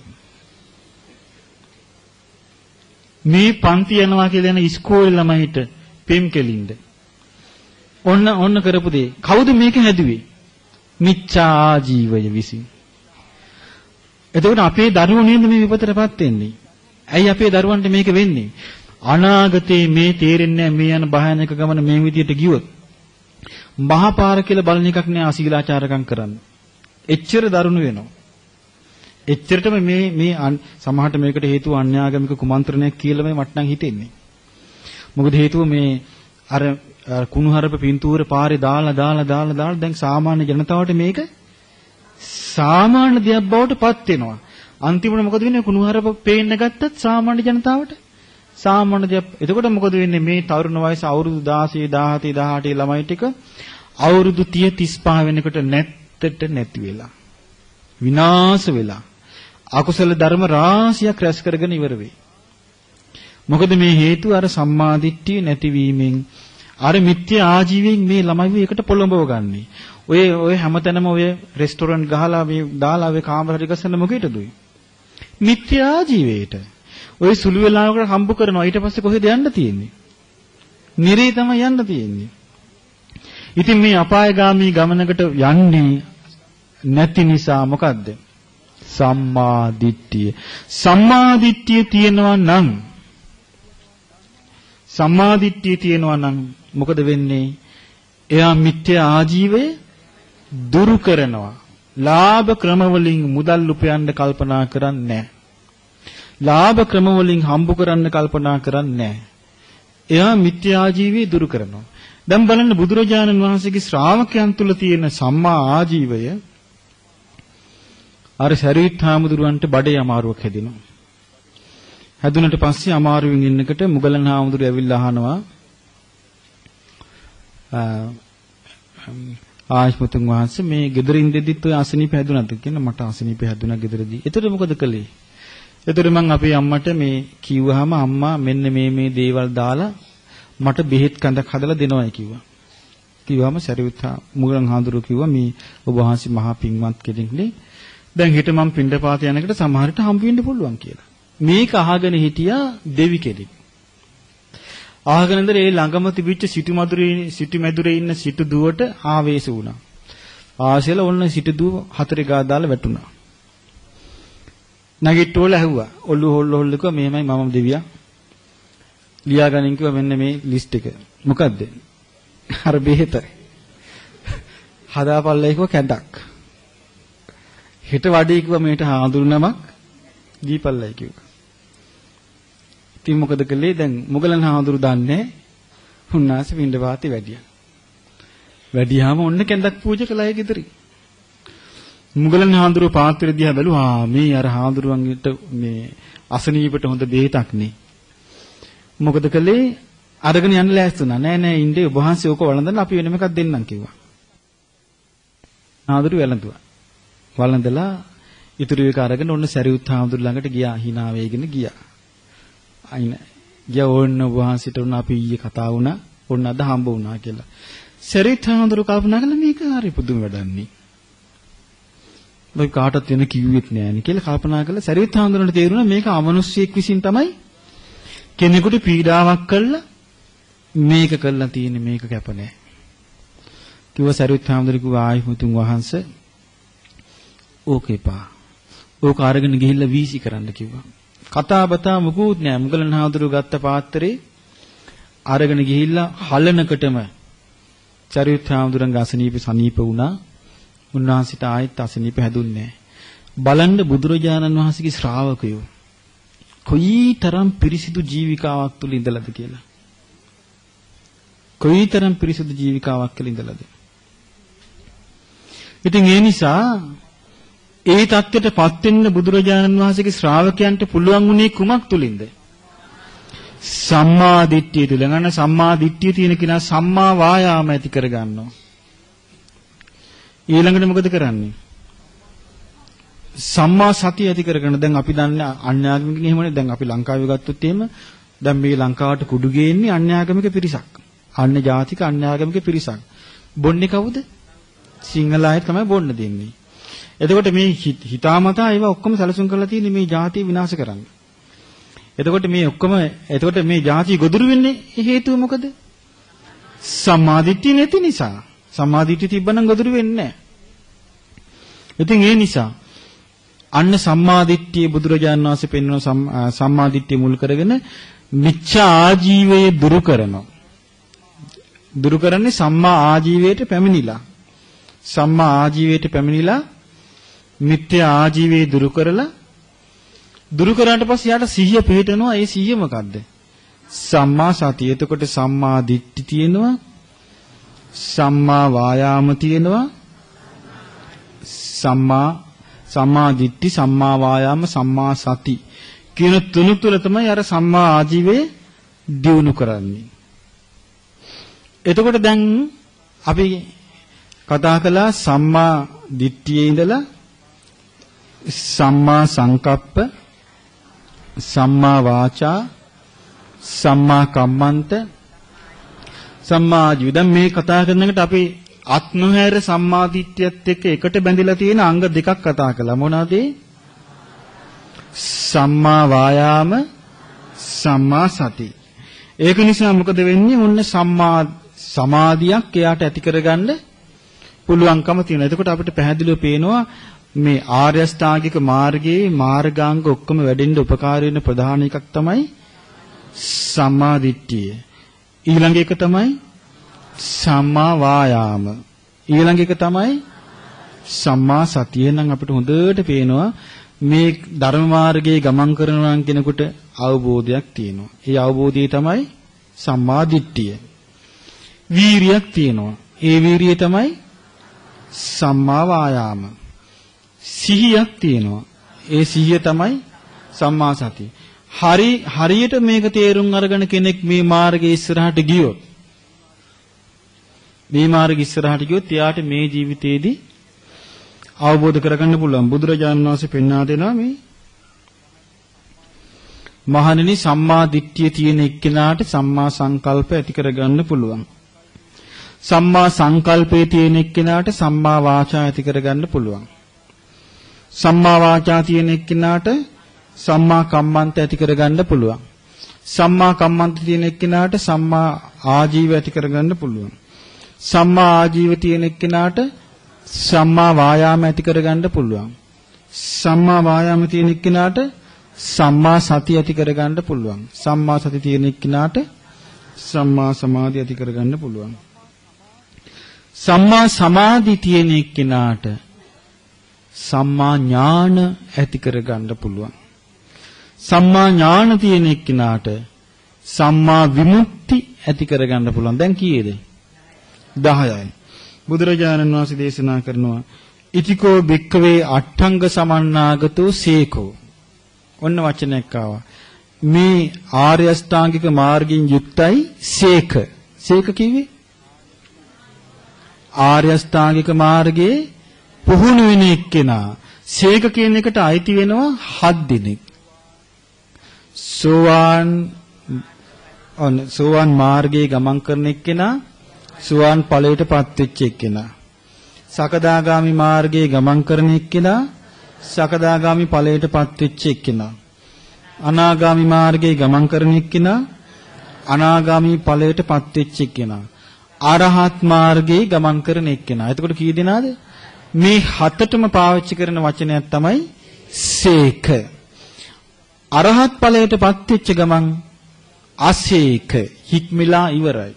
මේ පන්ති යනවා කියලා යන ඉස්කෝලේ ළමයිට පෙම් කෙලින්ද. ඔන්න කරපු දේ. කවුද මේක හැදුවේ? මිච්ඡා ආජීවය විසින්. එතකොට අපේ දරුවෝ නේද මේ විපතටපත් වෙන්නේ? ඇයි අපේ දරුවන්ට මේක වෙන්නේ? අනාගතේ මේ තේරෙන්නේ මේ යන භයානක ගමන මේ විදියට ගියොත් මහා පාර කියලා බලන එකක් නෑ අශීලාචාරකම් කරන්න. එච්චර දරුණු වෙනවා. එච්චරටම මේ සමහරට මේකට හේතුව අන්‍යාගමික කුමන්ත්‍රණයක් කියලා මේ මට නම් හිතෙන්නේ. මොකද හේතුව මේ අර කුණුහරුප පින්තූර පාරේ දාලා දැන් සාමාන්‍ය ජනතාවට මේක සාමාන්‍ය දෙයක් බවට පත් වෙනවා. අන්තිමට මොකද වෙන්නේ? කුණුහරුප පේන්න ගත්තත් සාමාන්‍ය ජනතාවට සාමාන්‍ය දෙයක්. එතකොට මොකද වෙන්නේ? මේ තරුණ වයස අවුරුදු 16, 17, 18 ළමයි ටික අවුරුදු 30, 35 වෙනකොට නැති වෙලා. විනාශ වෙලා. අකුසල ධර්ම රාශියක් රැස් කරගෙන ඉවර වෙයි. මොකද මේ හේතුව අර සම්මාදිට්ඨිය නැතිවීමෙන් අර මිත්‍යා ආජීවයෙන් මේ ළමයි එකට පොළඹව ගන්නෙ. ඔය හැමතැනම ඔය රෙස්ටොරන්ට් ගහලා මේ දාලා ඔය කාමර හරි ගස්සන මොකේටද ඔය? මිත්‍යා ආජීවයට. ඔය සුළු වෙලාවකට හම්බ කරනවා. ඊට පස්සේ කොහෙද යන්න තියෙන්නේ? නිරේ තමයි යන්න තියෙන්නේ. ඉතින් මේ අපායගාමී ගමනකට යන්නේ නැති නිසා මොකද්ද? සම්මා දිට්ඨිය. සම්මා දිට්ඨිය තියෙනවා නම් මොකද වෙන්නේ? එයා මිත්‍යා ආජීවය දුරු කරනවා. ලාභ ක්‍රම වලින් මුදල් උපයන්න කල්පනා කරන්නේ නැහැ. ලාභ ක්‍රම වලින් හම්බ කරන්න කල්පනා කරන්නේ නැහැ. එයා මිත්‍යා ආජීවය දුරු කරනවා. දැන් බලන්න බුදුරජාණන් වහන්සේගේ ශ්‍රාවකයන් තුල තියෙන සම්මා ආජීවය අර සරියුත් හාමුදුරුවන්ට බඩේ අමාරුවක් හැදෙනවා. හැදුනට පස්සේ අමාරුවෙන් ඉන්නකොට මුගලන් හාමුදුරුවෝ ඇවිල්ලා අහනවා ආශ්මතුන් වහන්සේ මේ ගෙදර ඉඳෙද්දිත් ඔය අසනීප හැදුනද කියන මට අසනීප හැදුනා ගෙදරදී. එතකොට මොකද කළේ? එතකොට මං අපේ අම්මට මේ කිව්වහම අම්මා මෙන්න මේ දේවල් දාලා මට බෙහෙත් කඳක් හදලා දෙනවයි කිව්වා. කිව්වම සරියුත් මුගලන් හාමුදුරුවෝ කිව්වා මේ ඔබ වහන්සේ මහා පින්වත් කෙනෙක්නේ. දැන් හිට මම පින්ඩපාත යනකොට සමහරට හම්බ වෙන්න පුළුවන් කියලා. මේක අහගෙන හිටියා දෙවි කෙනෙක්. ආගෙන ඉඳලා ඒ ළඟම තිබිච්ච සිටු මැදුරේ ඉන්න සිටු දුවට ආවේශ වුණා. ආසෙල ඔන්න සිටු දුව හතරේ ගා දාලා වැටුණා. නැගිට්ටෝල ඇහුවා. ඔල්ලු හොල්ල කිව්වා මෙහෙමයි මම දෙවියා. ලියාගනින් කිව්වා මෙන්න මේ ලිස්ට් එක. මොකද්ද? අර බෙහෙත. හදාපල්ලයි කිව්වා කැඩක්. හිට වඩේ කිව්වා මේට හාඳුරු නමක් දීපල්ලයි කිව්වා. ඉතින් මොකද කළේ? දැන් මොගලන් හාඳුරු දන්නේ උන්නාසේ පින්ඩ පාති වැඩියා. වැඩියාම ඔන්න කැඳක් පූජා කළා ඒ ගෙදරින්. මුගලන් හාඳුරු පාත්‍රය දිහා බැලුවා. මේ අර හාඳුරුවන්ට මේ අසනීපට හොඳ බෙහෙතක් නේ. මොකද කළේ? අරගෙන යන්න ලෑස්තුණා. නෑ ඉන්නේ ඔබ වහන්සේ ඕක වළඳන්න අපි වෙනම එකක් දෙන්නම් කිව්වා. හාඳුරු වැළඳුවා. වළඳලා ඉතුරු එක අරගෙන ඔන්න සරියුත් හාමුදුරු ළඟට ගියා. hina වේගෙන ගියා. අයින ගියා ඕන්න ඔබ වහන්සේට උන අපි ඊයේ කතා වුණා. ඔන්න අද හම්බ වුණා කියලා. සරියුත් හාමුදුරු කල්පනා කළා මේක හරි පුදුම වැඩන්නේ. ඔය කාටවත් වෙන කිව්වෙත් නෑනේ කියලා කල්පනා කළා. සරියුත් හාමුදුරන්ට තේරුණා මේක අමනුෂ්‍යයෙක් විසින් තමයි කෙනෙකුට පීඩාවක් කළා මේක කළා තියෙන්නේ මේක කැප නෑ. කිව්ව සරියුත් හාමුදුරු කිව්වා ආයි මුතුන් වහන්සේ ඕක එපා. ඕක අරගෙන ගිහිල්ලා වීසි කරන්න කිව්වා. කතා බතා මොකුත් නෑ. මුගලන් හාමුදුරු ගත්ත පාත්‍රේ අරගෙන ගිහිල්ලා හලනකටම සරියුත් හාමුදුරන්ගේ අසනීප වුණා. උන්වහන්සේට ආයෙත් අසනීප හැදුන්නේ නෑ. බලන්න බුදුරජාණන් වහන්සේගේ ශ්‍රාවකයෝ කොයිතරම් පිරිසිදු ජීවිකාවක් තුල ඉඳලාද කියලා. කොයිතරම් පිරිසිදු ජීවිකාවක් කියලා ඉඳලාද. ඉතින් ඒ නිසා ඒ தත්ත්වයටපත් වෙන්න බුදුරජාණන් වහන්සේගේ ශ්‍රාවකයන්ට පුළුවන් වුණේ කුමක් තුලින්ද? සම්මා දිට්ඨිය තුල. ගන්න සම්මා දිට්ඨිය තියෙන කෙනා සම්මා වායාම ඇති කරගන්නවා. ඊළඟට මොකද කරන්නේ? සම්මා සතිය ඇති කරගෙන දැන් අපි දන්නේ අන්‍යාගමික එහෙමනේ. දැන් අපි ලංකාවේ ගත්තොත් එහෙම දැන් මේ ලංකාවට කුඩු ගේන්නේ අන්‍යාගමික පිරිසක්. අන්‍ය ජාතික අන්‍යාගමික පිරිසක්. බොන්නේ කවුද? සිංහල අය තමයි බොන්න දෙන්නේ. එතකොට මේ හිතාමතා ඒවා ඔක්කොම සැලසුම් කරලා තියෙන්නේ මේ ජාතිය විනාශ කරන්න. එතකොට මේ ජාතිය ගොදුරු වෙන්නේ හේතුව මොකද? සම්මාදිට්ඨිය නැති නිසා. සම්මාදිට්ඨිය තිබ්බනම් ගොදුරු වෙන්නේ නැහැ. ඉතින් ඒ නිසා අන්න සම්මාදිට්ඨිය බුදුරජාණන් වහන්සේ පෙන්වන සම්මාදිට්ඨිය මුල් කරගෙන මිච්ඡා ආජීවය දුරු කරනවා. දුරු කරන්නේ සම්මා ආජීවයට පැමිණිලා. සම්මා ආජීවයට පැමිණිලා මිත්‍යා ආජීවය දුරු කරලා දුරු කරාට පස්සේ යාට සිහිය පිහිටනවා. ඒ සිහිය මොකද්ද? සම්මා සතිය. එතකොට සම්මා දිට්ඨි තියෙනවා. සම්මා වායාම තියෙනවා. සම්මා දිට්ඨි, සම්මා වායාම, සම්මා සති කියන තුන තුල තමයි අර සම්මා ආජීවය දියුණු කරන්නේ. එතකොට දැන් අපි කතා කළා සම්මා දිට්ඨියේ ඉඳලා සම්මා සංකප්ප, සම්මා වාචා, සම්මා කම්මන්ත, සම්මා ආජීව. දැන් මේ කතා කරනකොට අපි අත්නොහැර සම්මා දිට්ඨියත් එක්ක එකට බැඳිලා තියෙන අංග දෙකක් කතා කළා. මොනවාද? සම්මා වායාම, සම්මා සති. ඒක නිසා මොකද වෙන්නේ? ඔන්න සම්මා සමාධියක් එයාට ඇති කරගන්න පුළුවන්කම තියෙනවා. එතකොට අපිට පැහැදිලිව පේනවා මේ ආර්ය අෂ්ටාංගික මාර්ගයේ මාර්ගාංග ඔක්කොම වැඩෙන්න උපකාර වෙන ප්‍රධාන එකක් තමයි සම්මා දිට්ඨිය. ඊළඟ එක තමයි සම්මා වායාම. ඊළඟ එක තමයි සම්මා සතිය. නම් අපිට හොඳට පේනවා මේ ධර්ම මාර්ගයේ ගමන් කරනවා කෙනෙකුට අවබෝධයක් තියෙනවා. ඒ අවබෝධය තමයි සම්මා දිට්ඨිය. වීරියක් තියෙනවා. ඒ වීරිය තමයි සම්මා වායාම. සිහියක් තියෙනවා. ඒ සිහිය තමයි සම්මා සතිය. හරියට මේක තේරුම් අරගෙන කෙනෙක් මේ මාර්ගයේ ඉස්සරහට ගියොත් එයාට මේ ජීවිතේදී අවබෝධ කරගන්න පුළුවන්. බුදුරජාණන් වහන්සේ පෙන්වා දෙනවා මේ මහණෙනි සම්මා දිට්ඨිය තියෙන එක්කෙනාට සම්මා සංකල්ප ඇති කරගන්න පුළුවන්. සම්මා සංකල්පයේ තියෙන එක්කෙනාට සම්මා වාචා ඇති කරගන්න පුළුවන්. සම්මා වාචා තියෙන එක්කෙනාට සම්මා කම්මන්ත ඇති කරගන්න පුළුවන්. සම්මා කම්මන්ත තියෙන එක්කෙනාට සම්මා ආජීව ඇති කරගන්න පුළුවන්. සම්මා ආජීව තියෙන එක්කෙනාට සම්මා වායාම ඇති කරගන්න පුළුවන්. සම්මා වායාම තියෙන එක්කෙනාට සම්මා සතිය ඇති කරගන්න පුළුවන්. සම්මා සති තියෙන එක්කෙනාට සම්මා සමාධිය ඇති කරගන්න පුළුවන්. සම්මා සමාධි තියෙන එක්කෙනාට සම්මා ඥාන ඇති කරගන්න පුළුවන්. සම්මා ඥාන තියෙන එක්කෙනාට සම්මා විමුක්ති ඇති කරගන්න පුළුවන්. දැන් කීයේද? 10යි. බුදුරජාණන් වහන්සේ දේශනා කරනවා ඉතිකෝ භික්ඛවේ අට්ඨංග සමන්නාගතෝ සේකෝ. ඔන්න වචනයක් ආවා. මේ ආර්ය අෂ්ටාංගික මාර්ගයෙන් යුක්තයි සේක. සේක කිව්වේ ආර්ය අෂ්ටාංගික මාර්ගයේ පුහුණු වෙන එක්කෙනා. සේක කියන එකට අයිති වෙනවා 7 දිනක්. සෝවාන් මාර්ගයේ ගමන් කරන එක්කෙනා සෝවාන් ඵලයටපත් වෙච්ච එක්කෙනා. සකදාගාමි මාර්ගයේ ගමන් කරන එක්කෙනා සකදාගාමි ඵලයටපත් වෙච්ච එක්කෙනා. අනාගාමි මාර්ගයේ ගමන් කරන එක්කෙනා අනාගාමි ඵලයටපත් වෙච්ච එක්කෙනා. අරහත් මාර්ගයේ ගමන් කරන එක්කෙනා. එතකොට කී දෙනාද? මේ හතටම පාවිච්චි කරන වචනයක් තමයි සේක. අරහත් ඵලයටපත් වෙච්ච ගමන් අසේක හික්මිලා ඉවරයි.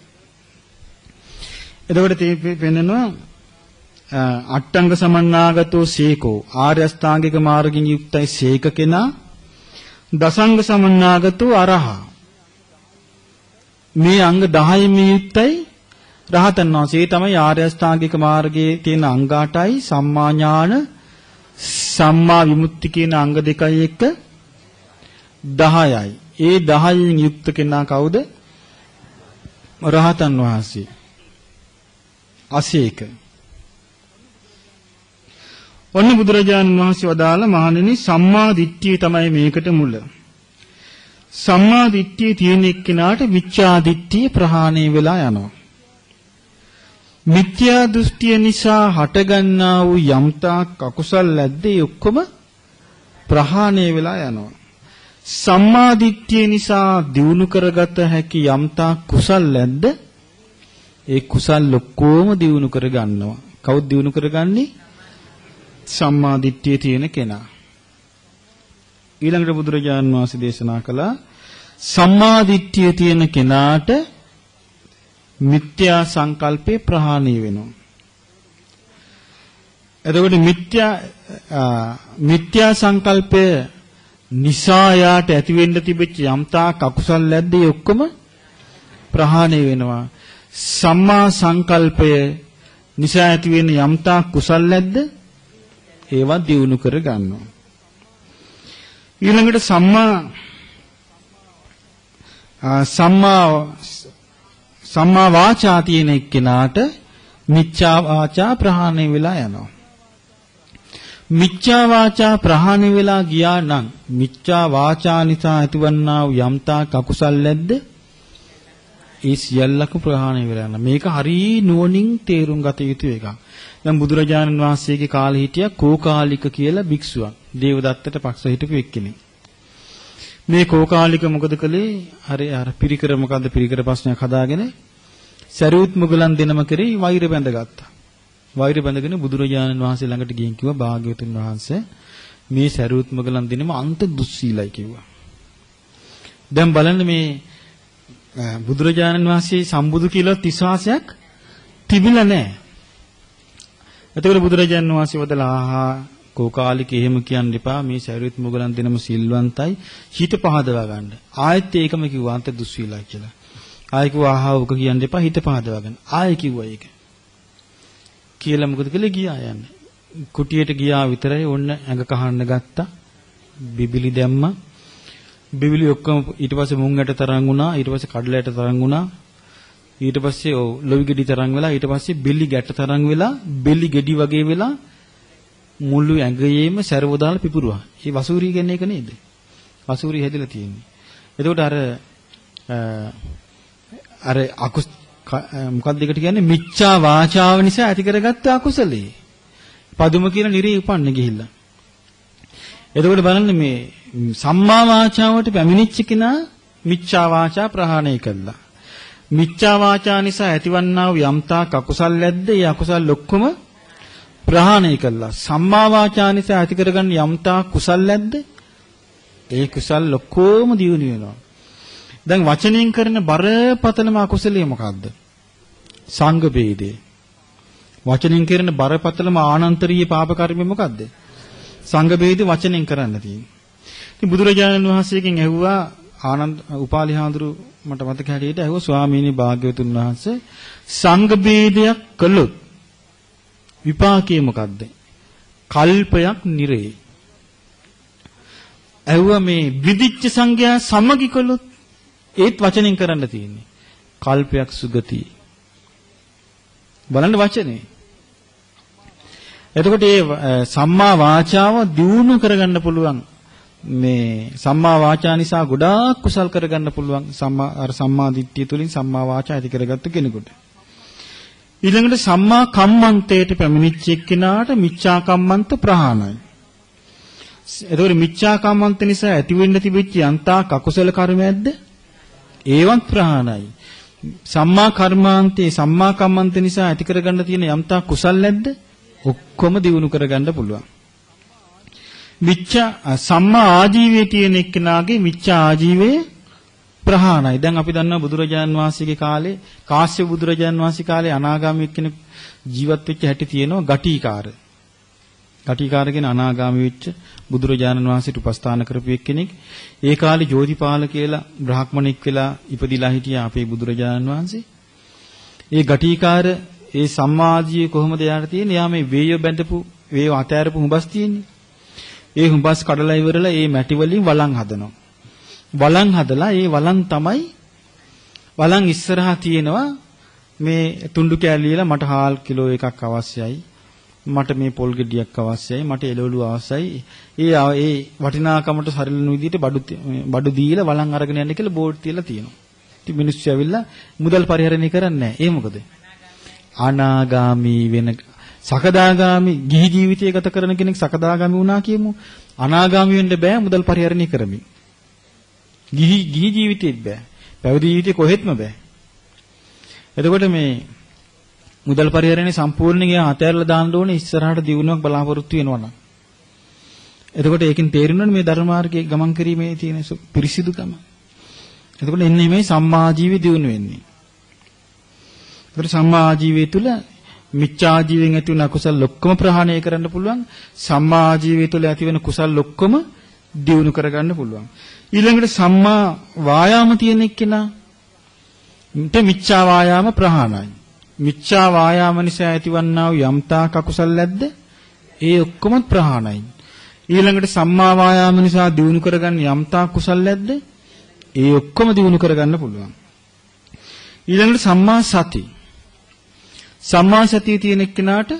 එතකොට පෙන්නනවා අට්ඨංග සමන්නාගතෝ සේකෝ ආර්ය අෂ්ටාංගික මාර්ගයෙන් යුක්තයි සේක කෙනා. දසංග සමන්නාගතෝ අරහා මේ අංග 10න් යුක්තයි රහතන් වහන්සේ. තමයි ආර්ය අෂ්ටාංගික මාර්ගයේ තියෙන අංග 8යි සම්මා ඥාන සම්මා විමුක්ති කියන අංග 2යි එක්ක 10යි. ඒ 10න් යුක්ත කෙනා කවුද? රහතන් වහන්සේ. අසේක. ඔන්න බුදුරජාණන් වහන්සේ වදාළ මහණෙනි සම්මා දිට්ඨිය තමයි මේකට මුල. සම්මා දිට්ඨිය තියෙන එක්කෙනාට මිච්ඡා දිට්ඨිය ප්‍රහාණය වෙලා යනවා. මිත්‍යා දෘෂ්ටිය නිසා හටගන්නා වූ යම්තාක් අකුසල් ලැබ්දේ ඔක්කොම ප්‍රහාණය වෙලා යනවා. සම්මා දිට්ඨිය නිසා දිනු කරගත හැකි යම්තාක් කුසල් ලැබ්ද ඒ කුසල් ඔක්කොම දිනු කර ගන්නවා. කවුද දිනු කරගන්නේ? සම්මා දිට්ඨිය තියෙන කෙනා. ඊළඟට බුදුරජාණන් වහන්සේ දේශනා කළා සම්මා දිට්ඨිය තියෙන කෙනාට මිත්‍යා සංකල්පේ ප්‍රහාණය වෙනවා. එතකොට මිත්‍යා සංකල්පය නිසා යාට ඇති වෙන්න තිබෙච්ච යම්තාක් අකුසල් ලැබ්දේ ඔක්කොම ප්‍රහාණය වෙනවා. සම්මා සංකල්පය නිසා ඇති වෙන යම්තාක් කුසල් ලැබ්ද ඒවා දියුණු කර ගන්නවා. ඊළඟට සම්මා වාචා තියෙන එක්කෙනාට මිච්ඡා වාචා ප්‍රහාණය වෙලා යනවා. මිච්ඡා වාචා ප්‍රහාණය වෙලා ගියා නම් මිච්ඡා වාචා නිසා ඇතිවන්නා වූ යම්තාක් අකුසල් ලැබ්ද ඒ සියල්ලක ප්‍රහාණය වෙලා යනවා. මේක හරිය නුවණින් තේරුම් ගත යුතු එකක්. දැන් බුදුරජාණන් වහන්සේගේ කාලේ හිටියා කෝකාලික කියලා භික්ෂුවක්. දේවදත්තට පක්ෂ හිටපු එක්කෙනෙක්. මේ කෝකාලික මොකද කළේ? අර පිරිකර මොකද්ද පිරිකර ප්‍රශ්නයක් හදාගෙන සරියුත් මුගලන් දෙනම කරේ වෛර බැඳගත්තා. වෛර බැඳගෙන බුදුරජාණන් වහන්සේ ළඟට ගිහින් කිව්වා භාග්‍යවතුන් වහන්සේ මේ සරියුත් මුගලන් දෙනම අන්ත දුස්සීලයි කිව්වා. දැන් බලන්න මේ බුදුරජාණන් වහන්සේ සම්බුදු කියලා විශ්වාසයක් තිබිලා නැහැ. එතකොට බුදුරජාණන් වහන්සේ වදලා කෝකාලික එහෙම කියන්න එපා මේ සරියුත් මුගලන් දෙනම සිල්වන්තයි හිත පහදවා ගන්න. ආයෙත් ඒකම කිව්වා අන්ත දුස්සීලයි කියලා. ආයෙ කිව්වා ඔක කියන්න එපා හිත පහදවා ගන්න. ආයෙ කිව්වා ඒක. කියලා මොකද කළේ ගියා යන්නේ. කුටියට ගියා විතරයි ඔන්න ඇඟ කහන්න ගත්තා. බිබිලි දැම්මා. බිබිලි ඔක්කොම ඊට පස්සේ මුං ඇට තරම් වුණා. ඊට පස්සේ කඩල ඇට තරම් වුණා. ඊට පස්සේ ලොවි ගෙඩි තරම් වෙලා ඊට පස්සේ බෙලි ගැට තරම් වෙලා බෙලි ගෙඩි වගේ වෙලා මුළු ඇඟේම සැරව දාලා පිපුරුවා. මේ වසූරිය කියන්නේ ඒක නේද? වසූරිය හැදිලා තියෙන්නේ. එතකොට අර මොකක්ද ඒකට කියන්නේ මිච්ඡා වාචාව නිසා ඇති කරගත්ත අකුසලයේ. පදුම කියන නිරේ උපන්නේ ගිහිල්ලා. එතකොට බලන්න මේ සම්මා වාචාවට පැමිණිච්ච කෙනා මිච්ඡා වාචා ප්‍රහාණය කළා. මිච්ඡා වාචා නිසා ඇතිවන්නා වූ යම්තා අකුසල් ඇද්ද? ඒ අකුසල් ඔක්කොම ප්‍රහාණය කළා. සම්මා වාචා නිසා ඇති කරගන්න යම්තා කුසල් ඇද්ද? ඒ කුසල් ඔක්කොම දියුණු වෙනවා. දැන් වචනෙන් කරන බරපතලම අකුසලයේ මොකද්ද? සංඝ ભેදේ. වචනෙන් කරන බරපතලම ආනන්තරීය පාප කර්මය මොකද්ද? සංඝ ભેදේ වචනෙන් කරන්න තියෙන්නේ. ඉතින් බුදුරජාණන් වහන්සේගෙන් ඇහුවා ආනන්ද උපාලි හාමුදුරු මට මතක හැටියට ඇහුවා ස්වාමීනි භාග්‍යවතුන් වහන්සේ සංඝ ભેදයක් කළොත් විපාකේ මොකද්ද? කල්පයක් නිරේ. ඇහුවා මේ විදිච්ච සංඝයා සමගි කළොත් ඒත් වචනෙන් කරන්න තියෙන්නේ. කල්පයක් සුගති. බලන්න වචනේ. එතකොට මේ සම්මා වාචාව දියුණු කරගන්න පුළුවන්. මේ සම්මා වාචා නිසා ගොඩාක් කුසල් කරගන්න පුළුවන්. සම්මා දිට්ඨිය තුලින් සම්මා වාචා ඇති කරගත්ත කෙනෙකුට. ඊළඟට සම්මා කම්මන්තයට පැමිණිච්ච එක්කිනාට මිච්ඡා කම්මන්ත ප්‍රහාණයි. එතකොට මිච්ඡා කම්මන්ත නිසා ඇති වෙන්න තිබිච්ච යන්තා කකුසල කර්මයක්ද? ඒවත් ප්‍රහාණයි. සම්මා කර්මාන්තේ සම්මා කම්මන්ත නිසා ඇති කරගන්න තියෙන යම්තා කුසල් නැද්ද? ඔක්කොම දිනු කරගන්න පුළුවන්. මිච්ඡා සම්මා ආජීවයේ තියෙන එක්කනාගේ මිච්ඡා ආජීවයේ ප්‍රහාණයි. දැන් අපි දන්නවා බුදුරජාන් වහන්සේගේ කාලේ කාශ්‍යප බුදුරජාන් වහන්සේ කාලේ අනාගාමී කෙනෙක් ජීවත් වෙච්ච හැටි තියෙනවා ගටිකාර. ගටිකාර කියන අනාගාමී වෙච්ච බුදුරජාණන් වහන්සේට උපස්ථාන කරපු එක්කෙනෙක්. ඒ කාලේ ජෝතිපාල කියලා බ්‍රාහ්මණෙක් වෙලා ඉපදිලා හිටියා අපේ බුදුරජාණන් වහන්සේ. ඒ ගටිකාර ඒ සම්මාජීය කොහොමද යාට තියෙන්නේ? යා මේ වේය බැඳපු වේය අතෑරපු හුඹස් තියෙන්නේ. ඒ හුඹස් කඩලා ඉවරලා ඒ මැටි වලින් වලං හදනවා. වලං හදලා ඒ වලං තමයි වලං ඉස්සරහා තියෙනවා මේ තුණ්ඩු කෑල්ලියලා මට හාල් කිලෝ එකක් අවශ්‍යයි. මට මේ පොල් ගෙඩියක් අවශ්‍යයි. මට එළවලු අවශ්‍යයි. ඒ වටිනාකමට සරිලන විදිහට බඩු දීලා වලං අරගෙන යන්න කියලා බෝඩ් තියලා තියෙනවා. ඉතින් මිනිස්සු ඇවිල්ලා මුදල් පරිහරණය කරන්නේ නැහැ. ඒ මොකද? අනාගාමී වෙන සකදාගාමි ගිහි ජීවිතය ගත කරන කෙනෙක් සකදාගාමි වුණා කියමු. අනාගාමි වෙන්න බෑ මුදල් පරිහරණය කරමින්. ගිහි ජීවිතෙත් බෑ. පැවිදි ජීවිතේ කොහෙත්ම බෑ. එතකොට මේ මුදල් පරිහරණය සම්පූර්ණයෙන් අතහැරලා දාන්න ඕනේ ඉස්සරහට දියුණුවක් බලාපොරොත්තු වෙනවා නම්. එතකොට ඒකෙන් තේරෙනවනේ මේ ධර්ම මාර්ගයේ ගමන් කිරීමේ තියෙන පිරිසිදුකම. එතකොට එන්නේ මේ සම්මා ජීවි දියුණු වෙන්නේ. ඒකට සම්මා ආජීවය තුළ මිච්ඡා ආජීවයෙන් ඇති වෙන අකුසල් ඔක්කොම ප්‍රහාණය කරන්න පුළුවන්. සම්මා ආජීවය තුළ ඇති වෙන කුසල් ඔක්කොම දියුණු කරගන්න පුළුවන්. ඊළඟට සම්මා වායාම තියෙන එක්කෙනා මිච්ඡා වායාම ප්‍රහාණයි. මිච්ඡා වායාම නිසා ඇතිවන්නා වූ යම්තා අකුසල් නැද්ද? ඒ ඔක්කොම ප්‍රහාණයි. ඊළඟට සම්මා වායාම නිසා දියුණු කරගන්න යම්තා කුසල් නැද්ද? ඒ ඔක්කොම දියුණු කරගන්න පුළුවන්. ඊළඟට සම්මා සති. සම්මා සතිය තියෙන එක්කෙනාට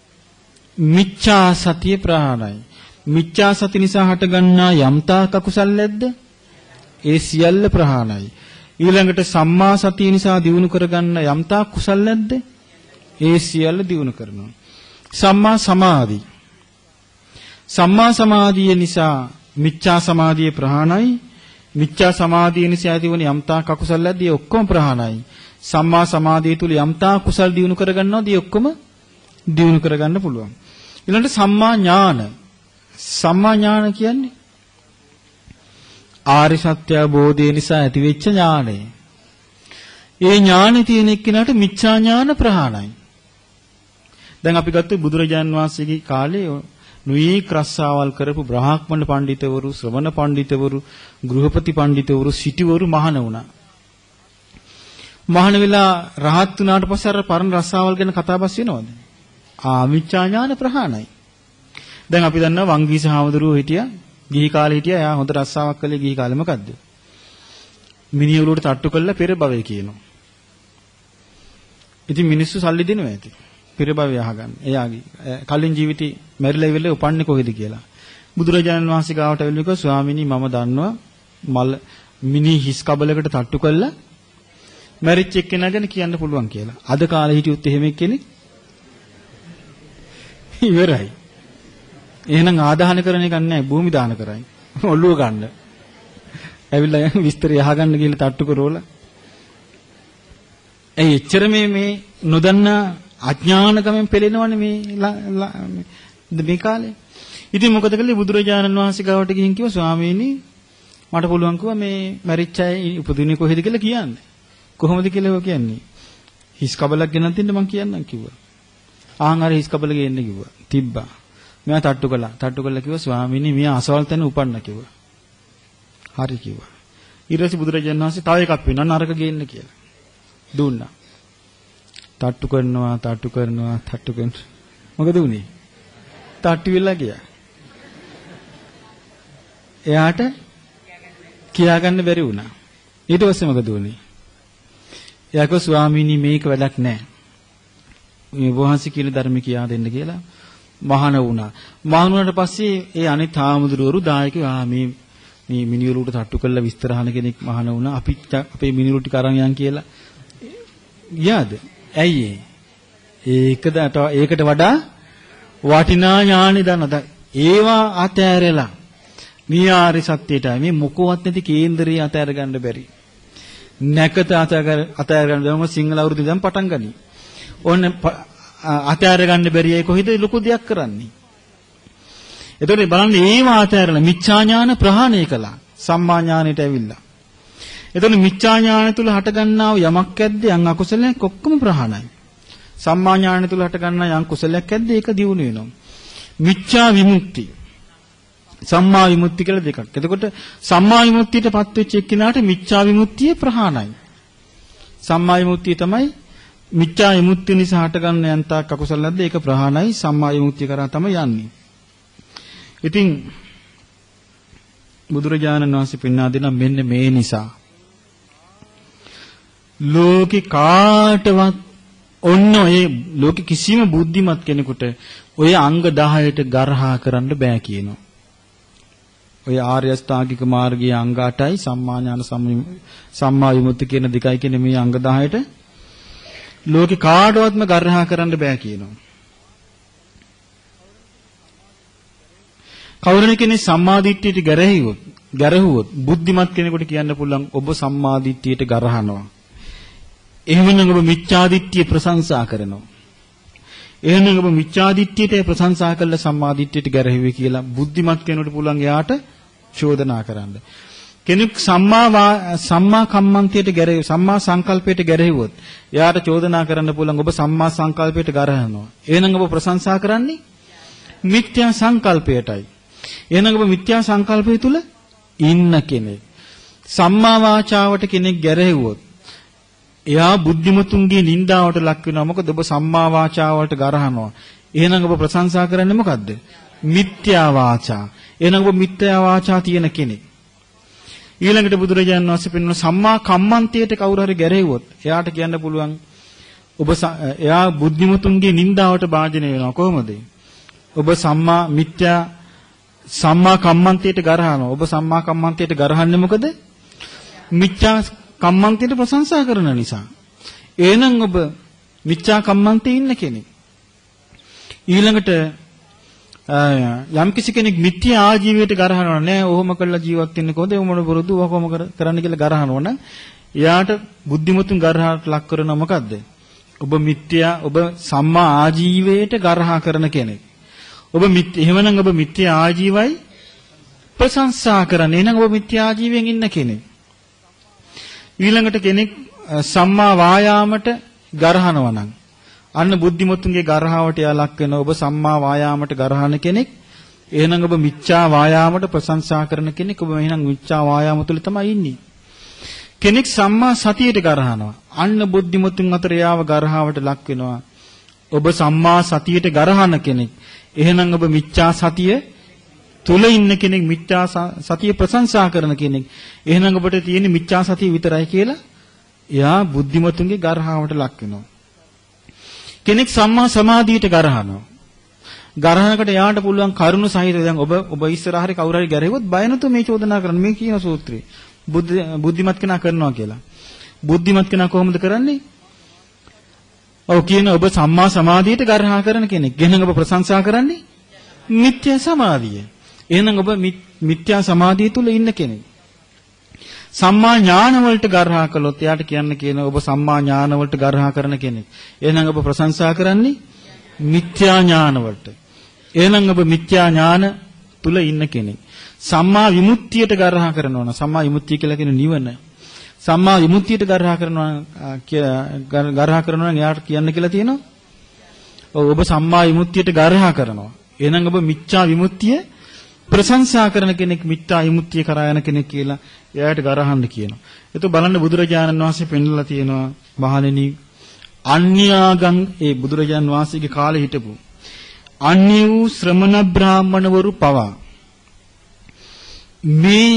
මිච්ඡා සතිය ප්‍රහාණයි. මිච්ඡා සති නිසා හටගන්නා යම්තා අකුසල් නැද්ද? ඒ සියල්ල ප්‍රහාණයි. ඊළඟට සම්මා සතිය නිසා දිනු කරගන්න යම්තා කුසල් නැද්ද? ඒ සියල්ල දිනු කරනවා. සම්මා සමාධි. සම්මා සමාධිය නිසා මිච්ඡා සමාධිය ප්‍රහාණයි. මිච්ඡා සමාධිය නිසා ඇතිවන යම්තා අකුසල් නැද්ද? ඒ ඔක්කොම ප්‍රහාණයි. සම්මා සමාධිය තුල යම්තා කුසල් දිනු කරගන්නවද? ඒ ඔක්කොම දිනු කරගන්න පුළුවන්. ඊළඟට සම්මා ඥාන. සම්මා ඥාන කියන්නේ ආර්ය සත්‍ය අවබෝධය නිසා ඇතිවෙච්ච ඥානය. ඒ ඥානෙ තියෙන එක්කෙනාට මිච්ඡා ඥාන ප්‍රහාණයි. දැන් අපි ගත්තොත් බුදුරජාන් වහන්සේගේ කාලේ නුයි ක්‍රස්සාවල් කරපු බ්‍රාහ්මණ පඬිතවරු, ශ්‍රවණ පඬිතවරු, ගෘහපති පඬිතවරු, සිටවරු මහාන වුණා. මහාන වෙලා රහත් වුණාට පස්සේ අර පරණ රස්සාවල් ගැන කතාබස් වෙනවද? මිච්ඡා ඥාන ප්‍රහාණයි. දැන් අපි දන්නවා වංගීස හාමුදුරුවෝ හිටියා, ගිහි කාලේ හිටියා. එයා හොඳ රස්සාවක් කළේ ගිහි කාලේ. මොකද්ද? මිනිහ උලුවට තට්ටු කළා පෙර භවයේ කියනවා. ඉතින් මිනිස්සු සල්ලි දෙනවා ඇති. පෙර භවයේ අහගන්න. එයාගේ කලින් ජීවිතේ මැරිලා ඉවරලා උපන්නේ කොහෙද කියලා. බුදුරජාණන් වහන්සේ ගාවට ඇවිල්ලා කිව්වා ස්වාමීනි මම දන්නවා මල් මිනි හිස් කබලකට තට්ටු කළා මැරිච් එක්කෙනා ගැන කියන්න පුළුවන් කියලා. අද කාලේ හිටියොත් එහෙම කෙනෙක් ඉවරයි. එහෙනම් ආදාහන කරන එක නෑ භූමි දාන කරයි. ඔළුව ගන්න. ඇවිල්ලා විස්තරය අහගන්න ගිහලා තට්ටු කරවලා. ඒ එච්චර මේ නොදන්නා අඥානකමෙන් පෙළෙනවනේ මේ කාලේ. ඉතින් මොකද කළේ බුදුරජාණන් වහන්සේ ගාවට ගිහින් කිව්වා ස්වාමීනි මට පුළුවන් කිව්වා මේ මැරිච්ච අය උපදින්නේ කොහෙද කියලා කියන්න. කොහොමද කියලා ඔය කියන්නේ? හිස් කබලක් ගෙනත් දෙන්න මං කියන්නම් කිව්වා. ආන් අර හිස් කබල ගේන්න කිව්වා. තිබ්බා. මෙයා තට්ටු කළා. තට්ටු කළා කිව්වා ස්වාමීනි මෙයා අසවල් තැන උපන්න කිව්වා. හරි කිව්වා. ඊට පස්සේ බුදුරජාණන් වහන්සේ තව එකක් වෙනවා නරක ගේන්න කියලා. දුන්නා. තට්ටු කරනවා. මොකද උනේ? තට්ටු වෙලා ගියා. එයාට කියාගන්න බැරි වුණා. ඊට පස්සේ මොකද උනේ? එයා කිව්වා ස්වාමීනි මේක වැඩක් නැහැ. මේ වහන්සේ කියන ධර්ම කියා දෙන්න කියලා මහාන වුණා. මහාන වුණාට පස්සේ ඒ අනිත් ආමුදුරවරු දායකයෝ මේ මිනිවරුන්ට තට්ටු කළා විස්තර අහන කෙනෙක් මහාන වුණා. අපේ මිනිවරු ටික අරන් යන් කියලා. ගියාද? ඇයි ඒකට වඩා වටිනා ඥානෙ දන්නද? ඒවා අතෑරලා මේ ආරි සත්‍යයටයි මේ මොකවත් නැති කේන්දරේ අතෑර ගන්න බැරි. නැකත අතෑර ගන්න බැරිම සිංහල අවුරුදු ඉඳන් පටන් ගනි. ඕන්න අතෑර ගන්න බැරි අය කොහෙද ලොකු දෙයක් කරන්නේ? එතකොට බලන්න ඒවා අතෑරලා මිච්ඡා ඥාන ප්‍රහාණය කළා. සම්මා ඥානෙට ඇවිල්ලා. එතකොට මිච්ඡා ඥාන තුල හට ගන්නා වූ යමක් ඇද්ද යම් අකුසලයක් ඔක්කොම ප්‍රහාණයි. සම්මා ඥාන තුල හට ගන්නා යම් කුසලයක් ඇද්ද ඒක දියුණු වෙනවා. මිච්ඡා විමුක්ති සම්මා විමුක්ති කියලා දෙකක්. එතකොට සම්මා විමුක්තියටපත් වෙච්ච එක්කිනාට මිච්ඡා විමුක්තිය ප්‍රහාණයි. සම්මා විමුක්තිය තමයි මිච්ඡා විමුක්තිය නිසා හට ගන්න යන්තා අකුසලයක්ද ඒක ප්‍රහාණයි. සම්මා විමුක්තිය කරා තමයි යන්නේ. ඉතින් බුදුරජාණන් වහන්සේ පෙන්වා දෙන මෙන්න මේ නිසා ලෝකේ කාටවත් ඔන්න ඔය ලෝකේ කිසිම බුද්ධිමත් කෙනෙකුට ඔය අංග 10ට ගරහා කරන්න බෑ කියනවා. ඔය ආර්ය අෂ්ටාංගික මාර්ගයේ අංග 8යි සම්මා ඥාන සම්මා විමුක්ති කියන දෙකයි කියන්නේ මේ අංග 10ට ලෝකේ කාටවත්ම ගරහා කරන්න බෑ කියනවා. කවුරුන් කෙනෙක් සම්මාදිට්ඨියට ගැරහුවොත් බුද්ධිමත් කෙනෙකුට කියන්න පුළුවන් ඔබ සම්මාදිට්ඨියට ගරහනවා. එහෙමනම් ඔබ මිච්ඡාදිට්ඨිය ප්‍රශංසා කරනවා. එහෙනම් ඔබ මිච්ඡාදිට්ඨියට ප්‍රශංසා කළ සම්මාදිට්ඨියට ගැරහුවේ කියලා බුද්ධිමත් කෙනෙකුට පුළුවන් එයාට චෝදනා කරන්න. කෙනෙක් සම්මා කම්මන්තයට ගැරහුව සම්මා සංකල්පයට ගැරහුවොත් එයාට චෝදනා කරන්න පුළුවන් ඔබ සම්මා සංකල්පයට ගරහනවා. එහෙනම් ඔබ ප්‍රශංසා කරන්නේ මිත්‍යා සංකල්පයටයි. එහෙනම් ඔබ මිත්‍යා සංකල්පය තුල ඉන්න කෙනෙක්. සම්මා වාචාවට කෙනෙක් ගැරහුවොත් එයා බුද්ධිමතුන්ගේ නින්දාවට ලක් වෙනවා. මොකද ඔබ සම්මා වාචාවලට ගරහනවා. එහෙනම් ඔබ ප්‍රශංසා කරන්නේ මොකද්ද? මිත්‍යා වාචා. එහෙනම් ඔබ මිත්‍යා වාචා තියෙන කෙනෙක්. ඊළඟට බුදුරජාණන් වහන්සේ පෙන්වන සම්මා කම්මන්තයට කවුරු හරි ගැරහුවොත් එයාට කියන්න පුළුවන් ඔබ එයා බුද්ධිමතුන්ගේ නින්දාවට භාජනය වෙනවා. කොහොමද? ඔබ සම්මා කම්මන්තයට ගරහනවා. ඔබ සම්මා කම්මන්තයට ගරහන්නේ මොකද? මිත්‍යා කම්මන්තයට ප්‍රශංසා කරන නිසා. එහෙනම් ඔබ මිච්ඡා කම්මන්තේ ඉන්න කෙනෙක්. ඊළඟට යම් කිසි කෙනෙක් මිත්‍යා ආජීවයට ගරහනවා නෑ. ඔහොම කළා ජීවත් වෙන්නේ කොහොමද? මොන බොරුදු ඔහොම කරන්න කියලා ගරහනවා නම් එයාට බුද්ධිමතුන් ගරහාට ලක් කරන මොකද්ද? ඔබ සම්මා ආජීවයට ගරහා කරන කෙනෙක්. එහෙමනම් ඔබ මිත්‍යා ආජීවයි ප්‍රශංසා කරන්නේ. එහෙනම් ඔබ මිත්‍යා ආජීවයෙන් ඉන්න කෙනෙක්. ඊළඟට කෙනෙක් සම්මා වායාමට ගරහනවා නම් අන්න බුද්ධිමතුන්ගේ ගරහාවට යා ලක් වෙනවා. ඔබ සම්මා වායාමට ගරහන කෙනෙක්. එහෙනම් ඔබ මිච්ඡා වායාමට ප්‍රශංසා කරන කෙනෙක්. ඔබ එහෙනම් මිච්ඡා වායාම තුල තමයි ඉන්නේ. කෙනෙක් සම්මා සතියට ගරහනවා. අන්න බුද්ධිමතුන් අතර යාව ගරහාවට ලක් වෙනවා. ඔබ සම්මා සතියට ගරහන කෙනෙක්. එහෙනම් ඔබ මිච්ඡා සතිය තුල ඉන්න කෙනෙක්. මිච්ඡා සතිය ප්‍රශංසා කරන කෙනෙක්. එහෙනම් ඔබට තියෙන්නේ මිච්ඡා සතිය විතරයි කියලා එයා බුද්ධිමතුන්ගේ ගරහාවට ලක් වෙනවා. කෙනෙක් සම්මා සමාධියට ගරහනවා. ගරහනකට එයාට පුළුවන් කරුණ සහිත දැන් ඔබ ඉස්සරහ හරි කවුරු හරි ගැරෙවොත් බය නැතුව මේ චෝදනා කරන්න මේ කියන සූත්‍රය. බුද්ධිමත් කෙනා කරනවා කියලා. බුද්ධිමත් කෙනා කොහොමද කරන්නේ? ඔව් කියන ඔබ සම්මා සමාධියට ගරහා කරන කෙනෙක්. එහෙනම් ඔබ ප්‍රශංසා කරන්නේ මිත්‍යා සමාධිය. එහෙනම් ඔබ මිත්‍යා සමාධිය තුල ඉන්න කෙනෙක්. සම්මා ඥාන වලට ගර්හා කළොත් එයාට කියනවා ඔබ සම්මා ඥාන වලට ගර්හා කරන කෙනෙක්. එහෙනම් ඔබ ප්‍රශංසා කරන්නේ මිත්‍යා ඥාන වලට. එහෙනම් ඔබ මිත්‍යා ඥාන තුල ඉන්න කෙනෙක්. සම්මා විමුක්තියට ගර්හා කරනවා නම් සම්මා විමුක්තිය කියලා කියන නිවන. සම්මා විමුක්තියට ගර්හා කරනවා නම් එයාට කියන්න කියලා තියෙනවා. ඔබ සම්මා විමුක්තියට ගර්හා කරනවා. එහෙනම් ඔබ මිච්ඡා විමුක්තිය ප්‍රශංසා කරන කෙනෙක්, මිත්‍යා විමුක්තිය කරා යන කෙනෙක් කියලා එයාට ගරහන්න කියනවා. ඒක බලන්න බුදුරජාණන් වහන්සේ පෙන්වලා තියෙනවා මහණෙනි අන්‍යාගම් ඒ බුදුරජාණන් වහන්සේගේ කාලේ හිටපු අන්‍ය වූ ශ්‍රමණ බ්‍රාහ්මණවරු පවා මේ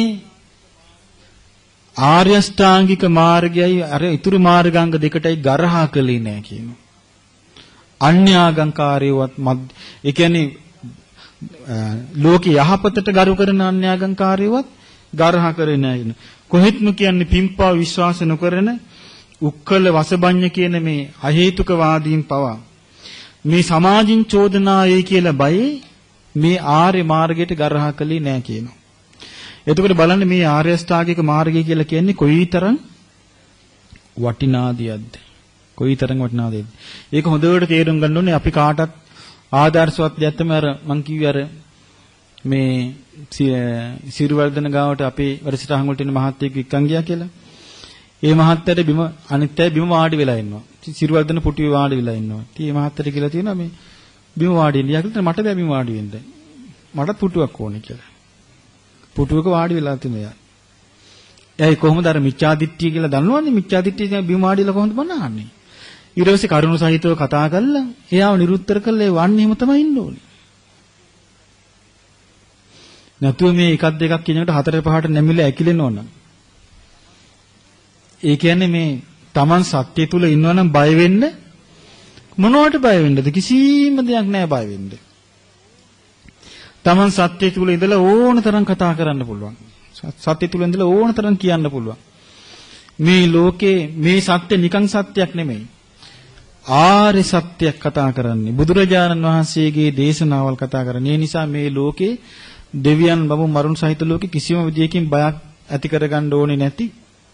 ආර්ය ශ්‍රාංගික මාර්ගයයි අර ඉතුරු මාර්ගාංග දෙකටයි ගරහා කළේ නැහැ කියනවා. අන්‍යාගම්කාරයවත් ඒ කියන්නේ ලෝකේ යහපතට ගරු කරන අන්‍යාගම්කාරයවත් ගරහා කරේ නැහැ. කොහෙත්ම කියන්නේ පිම්පා විශ්වාස නොකරන උක්කල වසබඤ්ඤ කියන මේ අහේතුක වාදීන් පවා මේ සමාජින් චෝදනාවේ කියලා බයේ මේ ආර්ය මාර්ගයට ගරහා කළේ නැහැ කියනවා. එතකොට බලන්න මේ ආර්ය අෂ්ටාංගික මාර්ගය කියලා කියන්නේ කොයිතරම් වටිනා දෙයක්ද? කොයිතරම් වටිනා දෙයක්ද? ඒක හොඳට තේරුම් ගන්න ඕනේ අපි කාටත් ආදර්ශවත් දෙයක් තමයි අර මං කිව්වේ අර මේ සිරුවර්ධන ගාවට අපේ වැඩසටහන් වලට එන මහත්තයෙක් වික්කන් ගියා කියලා. ඒ මහත්තයාට බිම අනිත් අය බිම වාඩි වෙලා ඉන්නවා. සිරුවර්ධන පුටුවේ වාඩි වෙලා ඉන්නවා. ඉතින් මේ මහත්තයාට කියලා තියෙනවා මේ බිම වාඩි වෙන්න. යාකට මට බෑ බිම වාඩි වෙන්න. මටත් පුටුවක් ඕනේ කියලා. පුටුවක වාඩි වෙලා තිනවා. එයි කොහොමද අර මිච්ඡාදිට්ඨිය කියලා දන්නවන්නේ? මිච්ඡාදිට්ඨිය කියන්නේ බිම වාඩිලා කොහොමද බනහන්නේ? ඊට පස්සේ කරුණු සහිතව කතා කරලා එයාව නිරුත්තර කළා ඒ වන්නේ එහෙම තමයි ඉන්න ඕනේ. නැතුව මේ එකක් දෙකක් කියනකොට හතර පහට නැමිලා ඇකිලෙන්න ඕන. ඒ කියන්නේ මේ Taman සත්‍ය තුල ඉන්නවනම් බය වෙන්න මොනවට බය වෙන්නද? කිසිම දෙයක් නැහැ බය වෙන්න. Taman සත්‍ය තුල ඉඳලා ඕන තරම් කතා කරන්න පුළුවන්. සත්‍ය තුල ඉඳලා ඕන තරම් කියන්න පුළුවන්. මේ ලෝකේ මේ සත්‍ය නිකන් සත්‍යයක් නෙමෙයි. ආර්ය සත්‍යයක් කතා කරන්නේ. බුදුරජාණන් වහන්සේගේ දේශනාවල් කතා කරන්නේ. ඒ නිසා මේ ලෝකේ දෙවියන් බඹ මරුන් සහිත ලෝකේ කිසිම විදියකින් බයක් ඇති කරගන්න ඕනේ නැති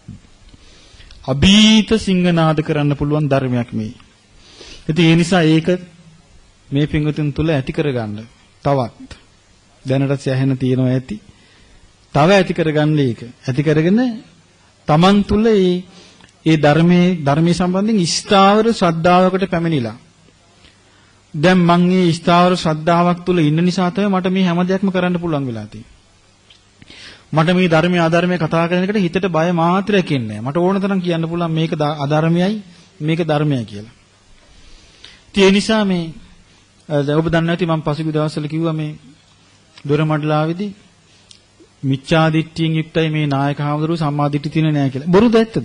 අභීත සිංහනාද කරන්න පුළුවන් ධර්මයක් මේ. ඉතින් ඒ නිසා ඒක මේ පිංගුතුන් තුල ඇති කරගන්න තවත් දැනට සෑහෙන තියෙනවා ඇති. තව ඇති කරගන්න ඒක. ඇති කරගෙන Taman තුල ඒ ධර්මයේ සම්බන්ධයෙන් ස්ථාවර ශ්‍රද්ධාවකට පැමිණිලා. දැන් මම මේ ස්ථාවර ශ්‍රද්ධාවක් තුල ඉන්න නිසා තමයි මට මේ හැම දෙයක්ම කරන්න පුළුවන් වෙලා තියෙන්නේ. මට මේ ධර්මයේ අධර්මයේ කතා කරන එකට හිතට බය මාත්‍රයක් එන්නේ නැහැ. මට ඕන තරම් කියන්න පුළුවන් මේක අධර්මයයි මේක ධර්මයයි කියලා. ඒ නිසා මේ ඔබ දන්නේ නැති මම පසුගිය දවස්වල කිව්වා මේ දොරමඩලාවේදී මිච්ඡාදිට්ඨියෙන් යුක්තයි මේ නායක හාමුදුරුවෝ සම්මාදිට්ඨිය තියෙන්නේ නැහැ කියලා. බොරුද ඇත්තද?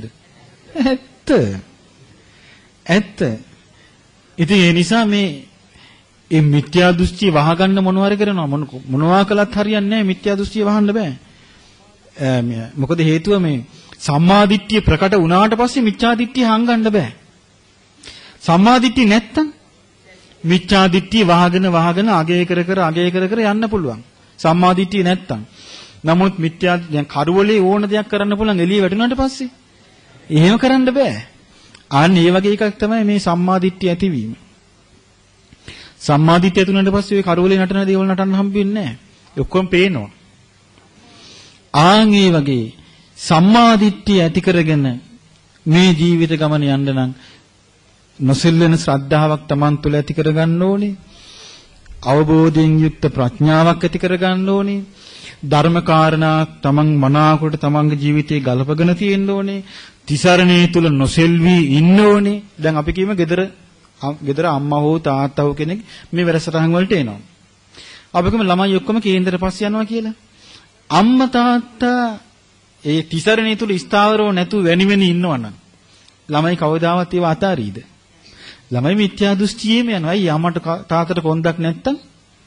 ඇත්ත. ඉතින් ඒ නිසා මේ මිත්‍යා දෘෂ්ටිය වහගන්න මොනවාරි කරනවා මොනවා කළත් හරියන්නේ නැහැ. මිත්‍යා දෘෂ්ටිය වහන්න බෑ. මොකද හේතුව මේ සම්මාදිට්ඨිය ප්‍රකට වුණාට පස්සේ මිච්ඡාදිට්ඨිය හංගන්න බෑ. සම්මාදිට්ඨිය නැත්තම් මිච්ඡාදිට්ඨිය වහගෙන අගය කර යන්න පුළුවන්. සම්මාදිට්ඨිය නැත්තම්. නමුත් මිත්‍යා දැන් කරවලේ ඕන දෙයක් කරන්න පුළුවන් එළිය වැටුණාට පස්සේ එහෙම කරන්න බෑ. අන්න ඒ වගේ එකක් තමයි මේ සම්මාදිට්ඨිය ඇතිවීම. සම්මාදිට්ඨිය ඇතුණාට පස්සේ ඔය කරවලේ නටන දේවල් නටන්න හම්බෙන්නේ නැහැ. ඔක්කොම පේනවා. ආන් ඒ වගේ සම්මාදිට්ඨිය ඇති කරගෙන මේ ජීවිත ගමන යන්න නම් නොසෙල්වෙන ශ්‍රද්ධාවක් Taman තුළ ඇති කරගන්න ඕනේ. අවබෝධයෙන් යුක්ත ප්‍රඥාවක් ඇති කරගන්න ඕනේ. ධර්මකාරණා Taman මනාවකට Tamanගේ ජීවිතේ ගලපගෙන තියෙන්න ඕනේ. තිසරණේ තුල නොසෙල්වි ඉන්න ඕනේ. දැන් අපි කියමු ගෙදර අම්මා හෝ තාත්තා හෝ කෙනෙක් මේ වැඩසටහන් වලට එනවා. අපි කියමු ළමයි ඔක්කොම කේන්දර පස්සේ යනවා කියලා. අම්මා තාත්තා ඒ තිසරණේ තුල ස්ථාවරව නැතු වෙනි ඉන්නවනම් ළමයි කවදාවත් ඒව අතාරීද? ළමයි මිත්‍යා දෘෂ්ටියේම යනවා. අයිය අම්මට තාත්තට කොන්දක් නැත්තම්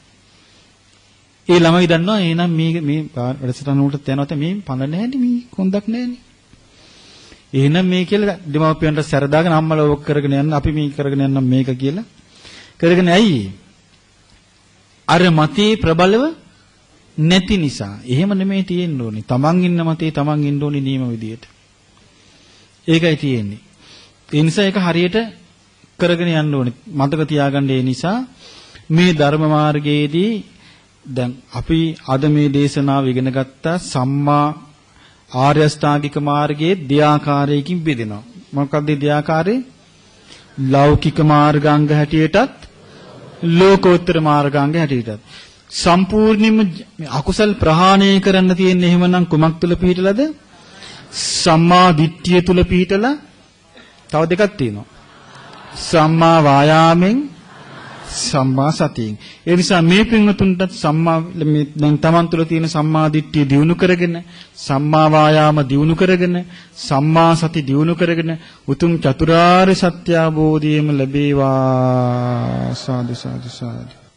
ඒ ළමයි දන්නවා එහෙනම් මේ වැඩසටහන උඩට යනවා මේ පඳ නැහැනේ මේ කොන්දක් නැහැනේ. එහෙනම් මේ කියලා දෙමව්පියන්ට සැරදාගෙන අම්මලා ඕක කරගෙන යන්න අපි මේ කරගෙන යන්න මේක කියලා කරගෙන ඇයි අර මතේ ප්‍රබලව නැති නිසා. එහෙම නෙමෙයි තියෙන්න ඕනේ. තමන් ඉන්න මතේ තමන් ඉන්න ඕනේ නියම විදියට. ඒකයි තියෙන්නේ. ඒ නිසා ඒක හරියට කරගෙන යන්න ඕනේ. මතක තියාගන්න ඒ නිසා මේ ධර්ම මාර්ගයේදී දැන් අපි අද මේ දේශනාව ඉගෙන ගත්තා සම්මා ආර්ය අෂ්ටාංගික මාර්ගයේ දෙආකාරයකින් බෙදෙනවා. මොකක්ද දෙආකාරය? ලෞකික මාර්ගාංග හැටියටත් ලෝකෝත්තර මාර්ගාංග හැටියටත්. සම්පූර්ණයෙන්ම අකුසල් ප්‍රහාණය කරන්න තියෙන්නේ එහෙමනම් කුමක් තුල පිහිටලාද? සම්මා දිට්ඨිය තුල පිහිටලා තව දෙකක් තියෙනවා. සම්මා වායාමෙන් සම්මා සතියෙන්. ඒ නිසා මේ පින්වතුන්ට සම්මා මේ දැන් Taman තුල තියෙන සම්මා දිට්ඨිය දියුණු කරගෙන සම්මා වායාම දියුණු කරගෙන සම්මා සති දියුණු කරගෙන උතුම් චතුරාර්ය සත්‍ය අවබෝධයම ලැබේවා. සාදු සාදු සාදු.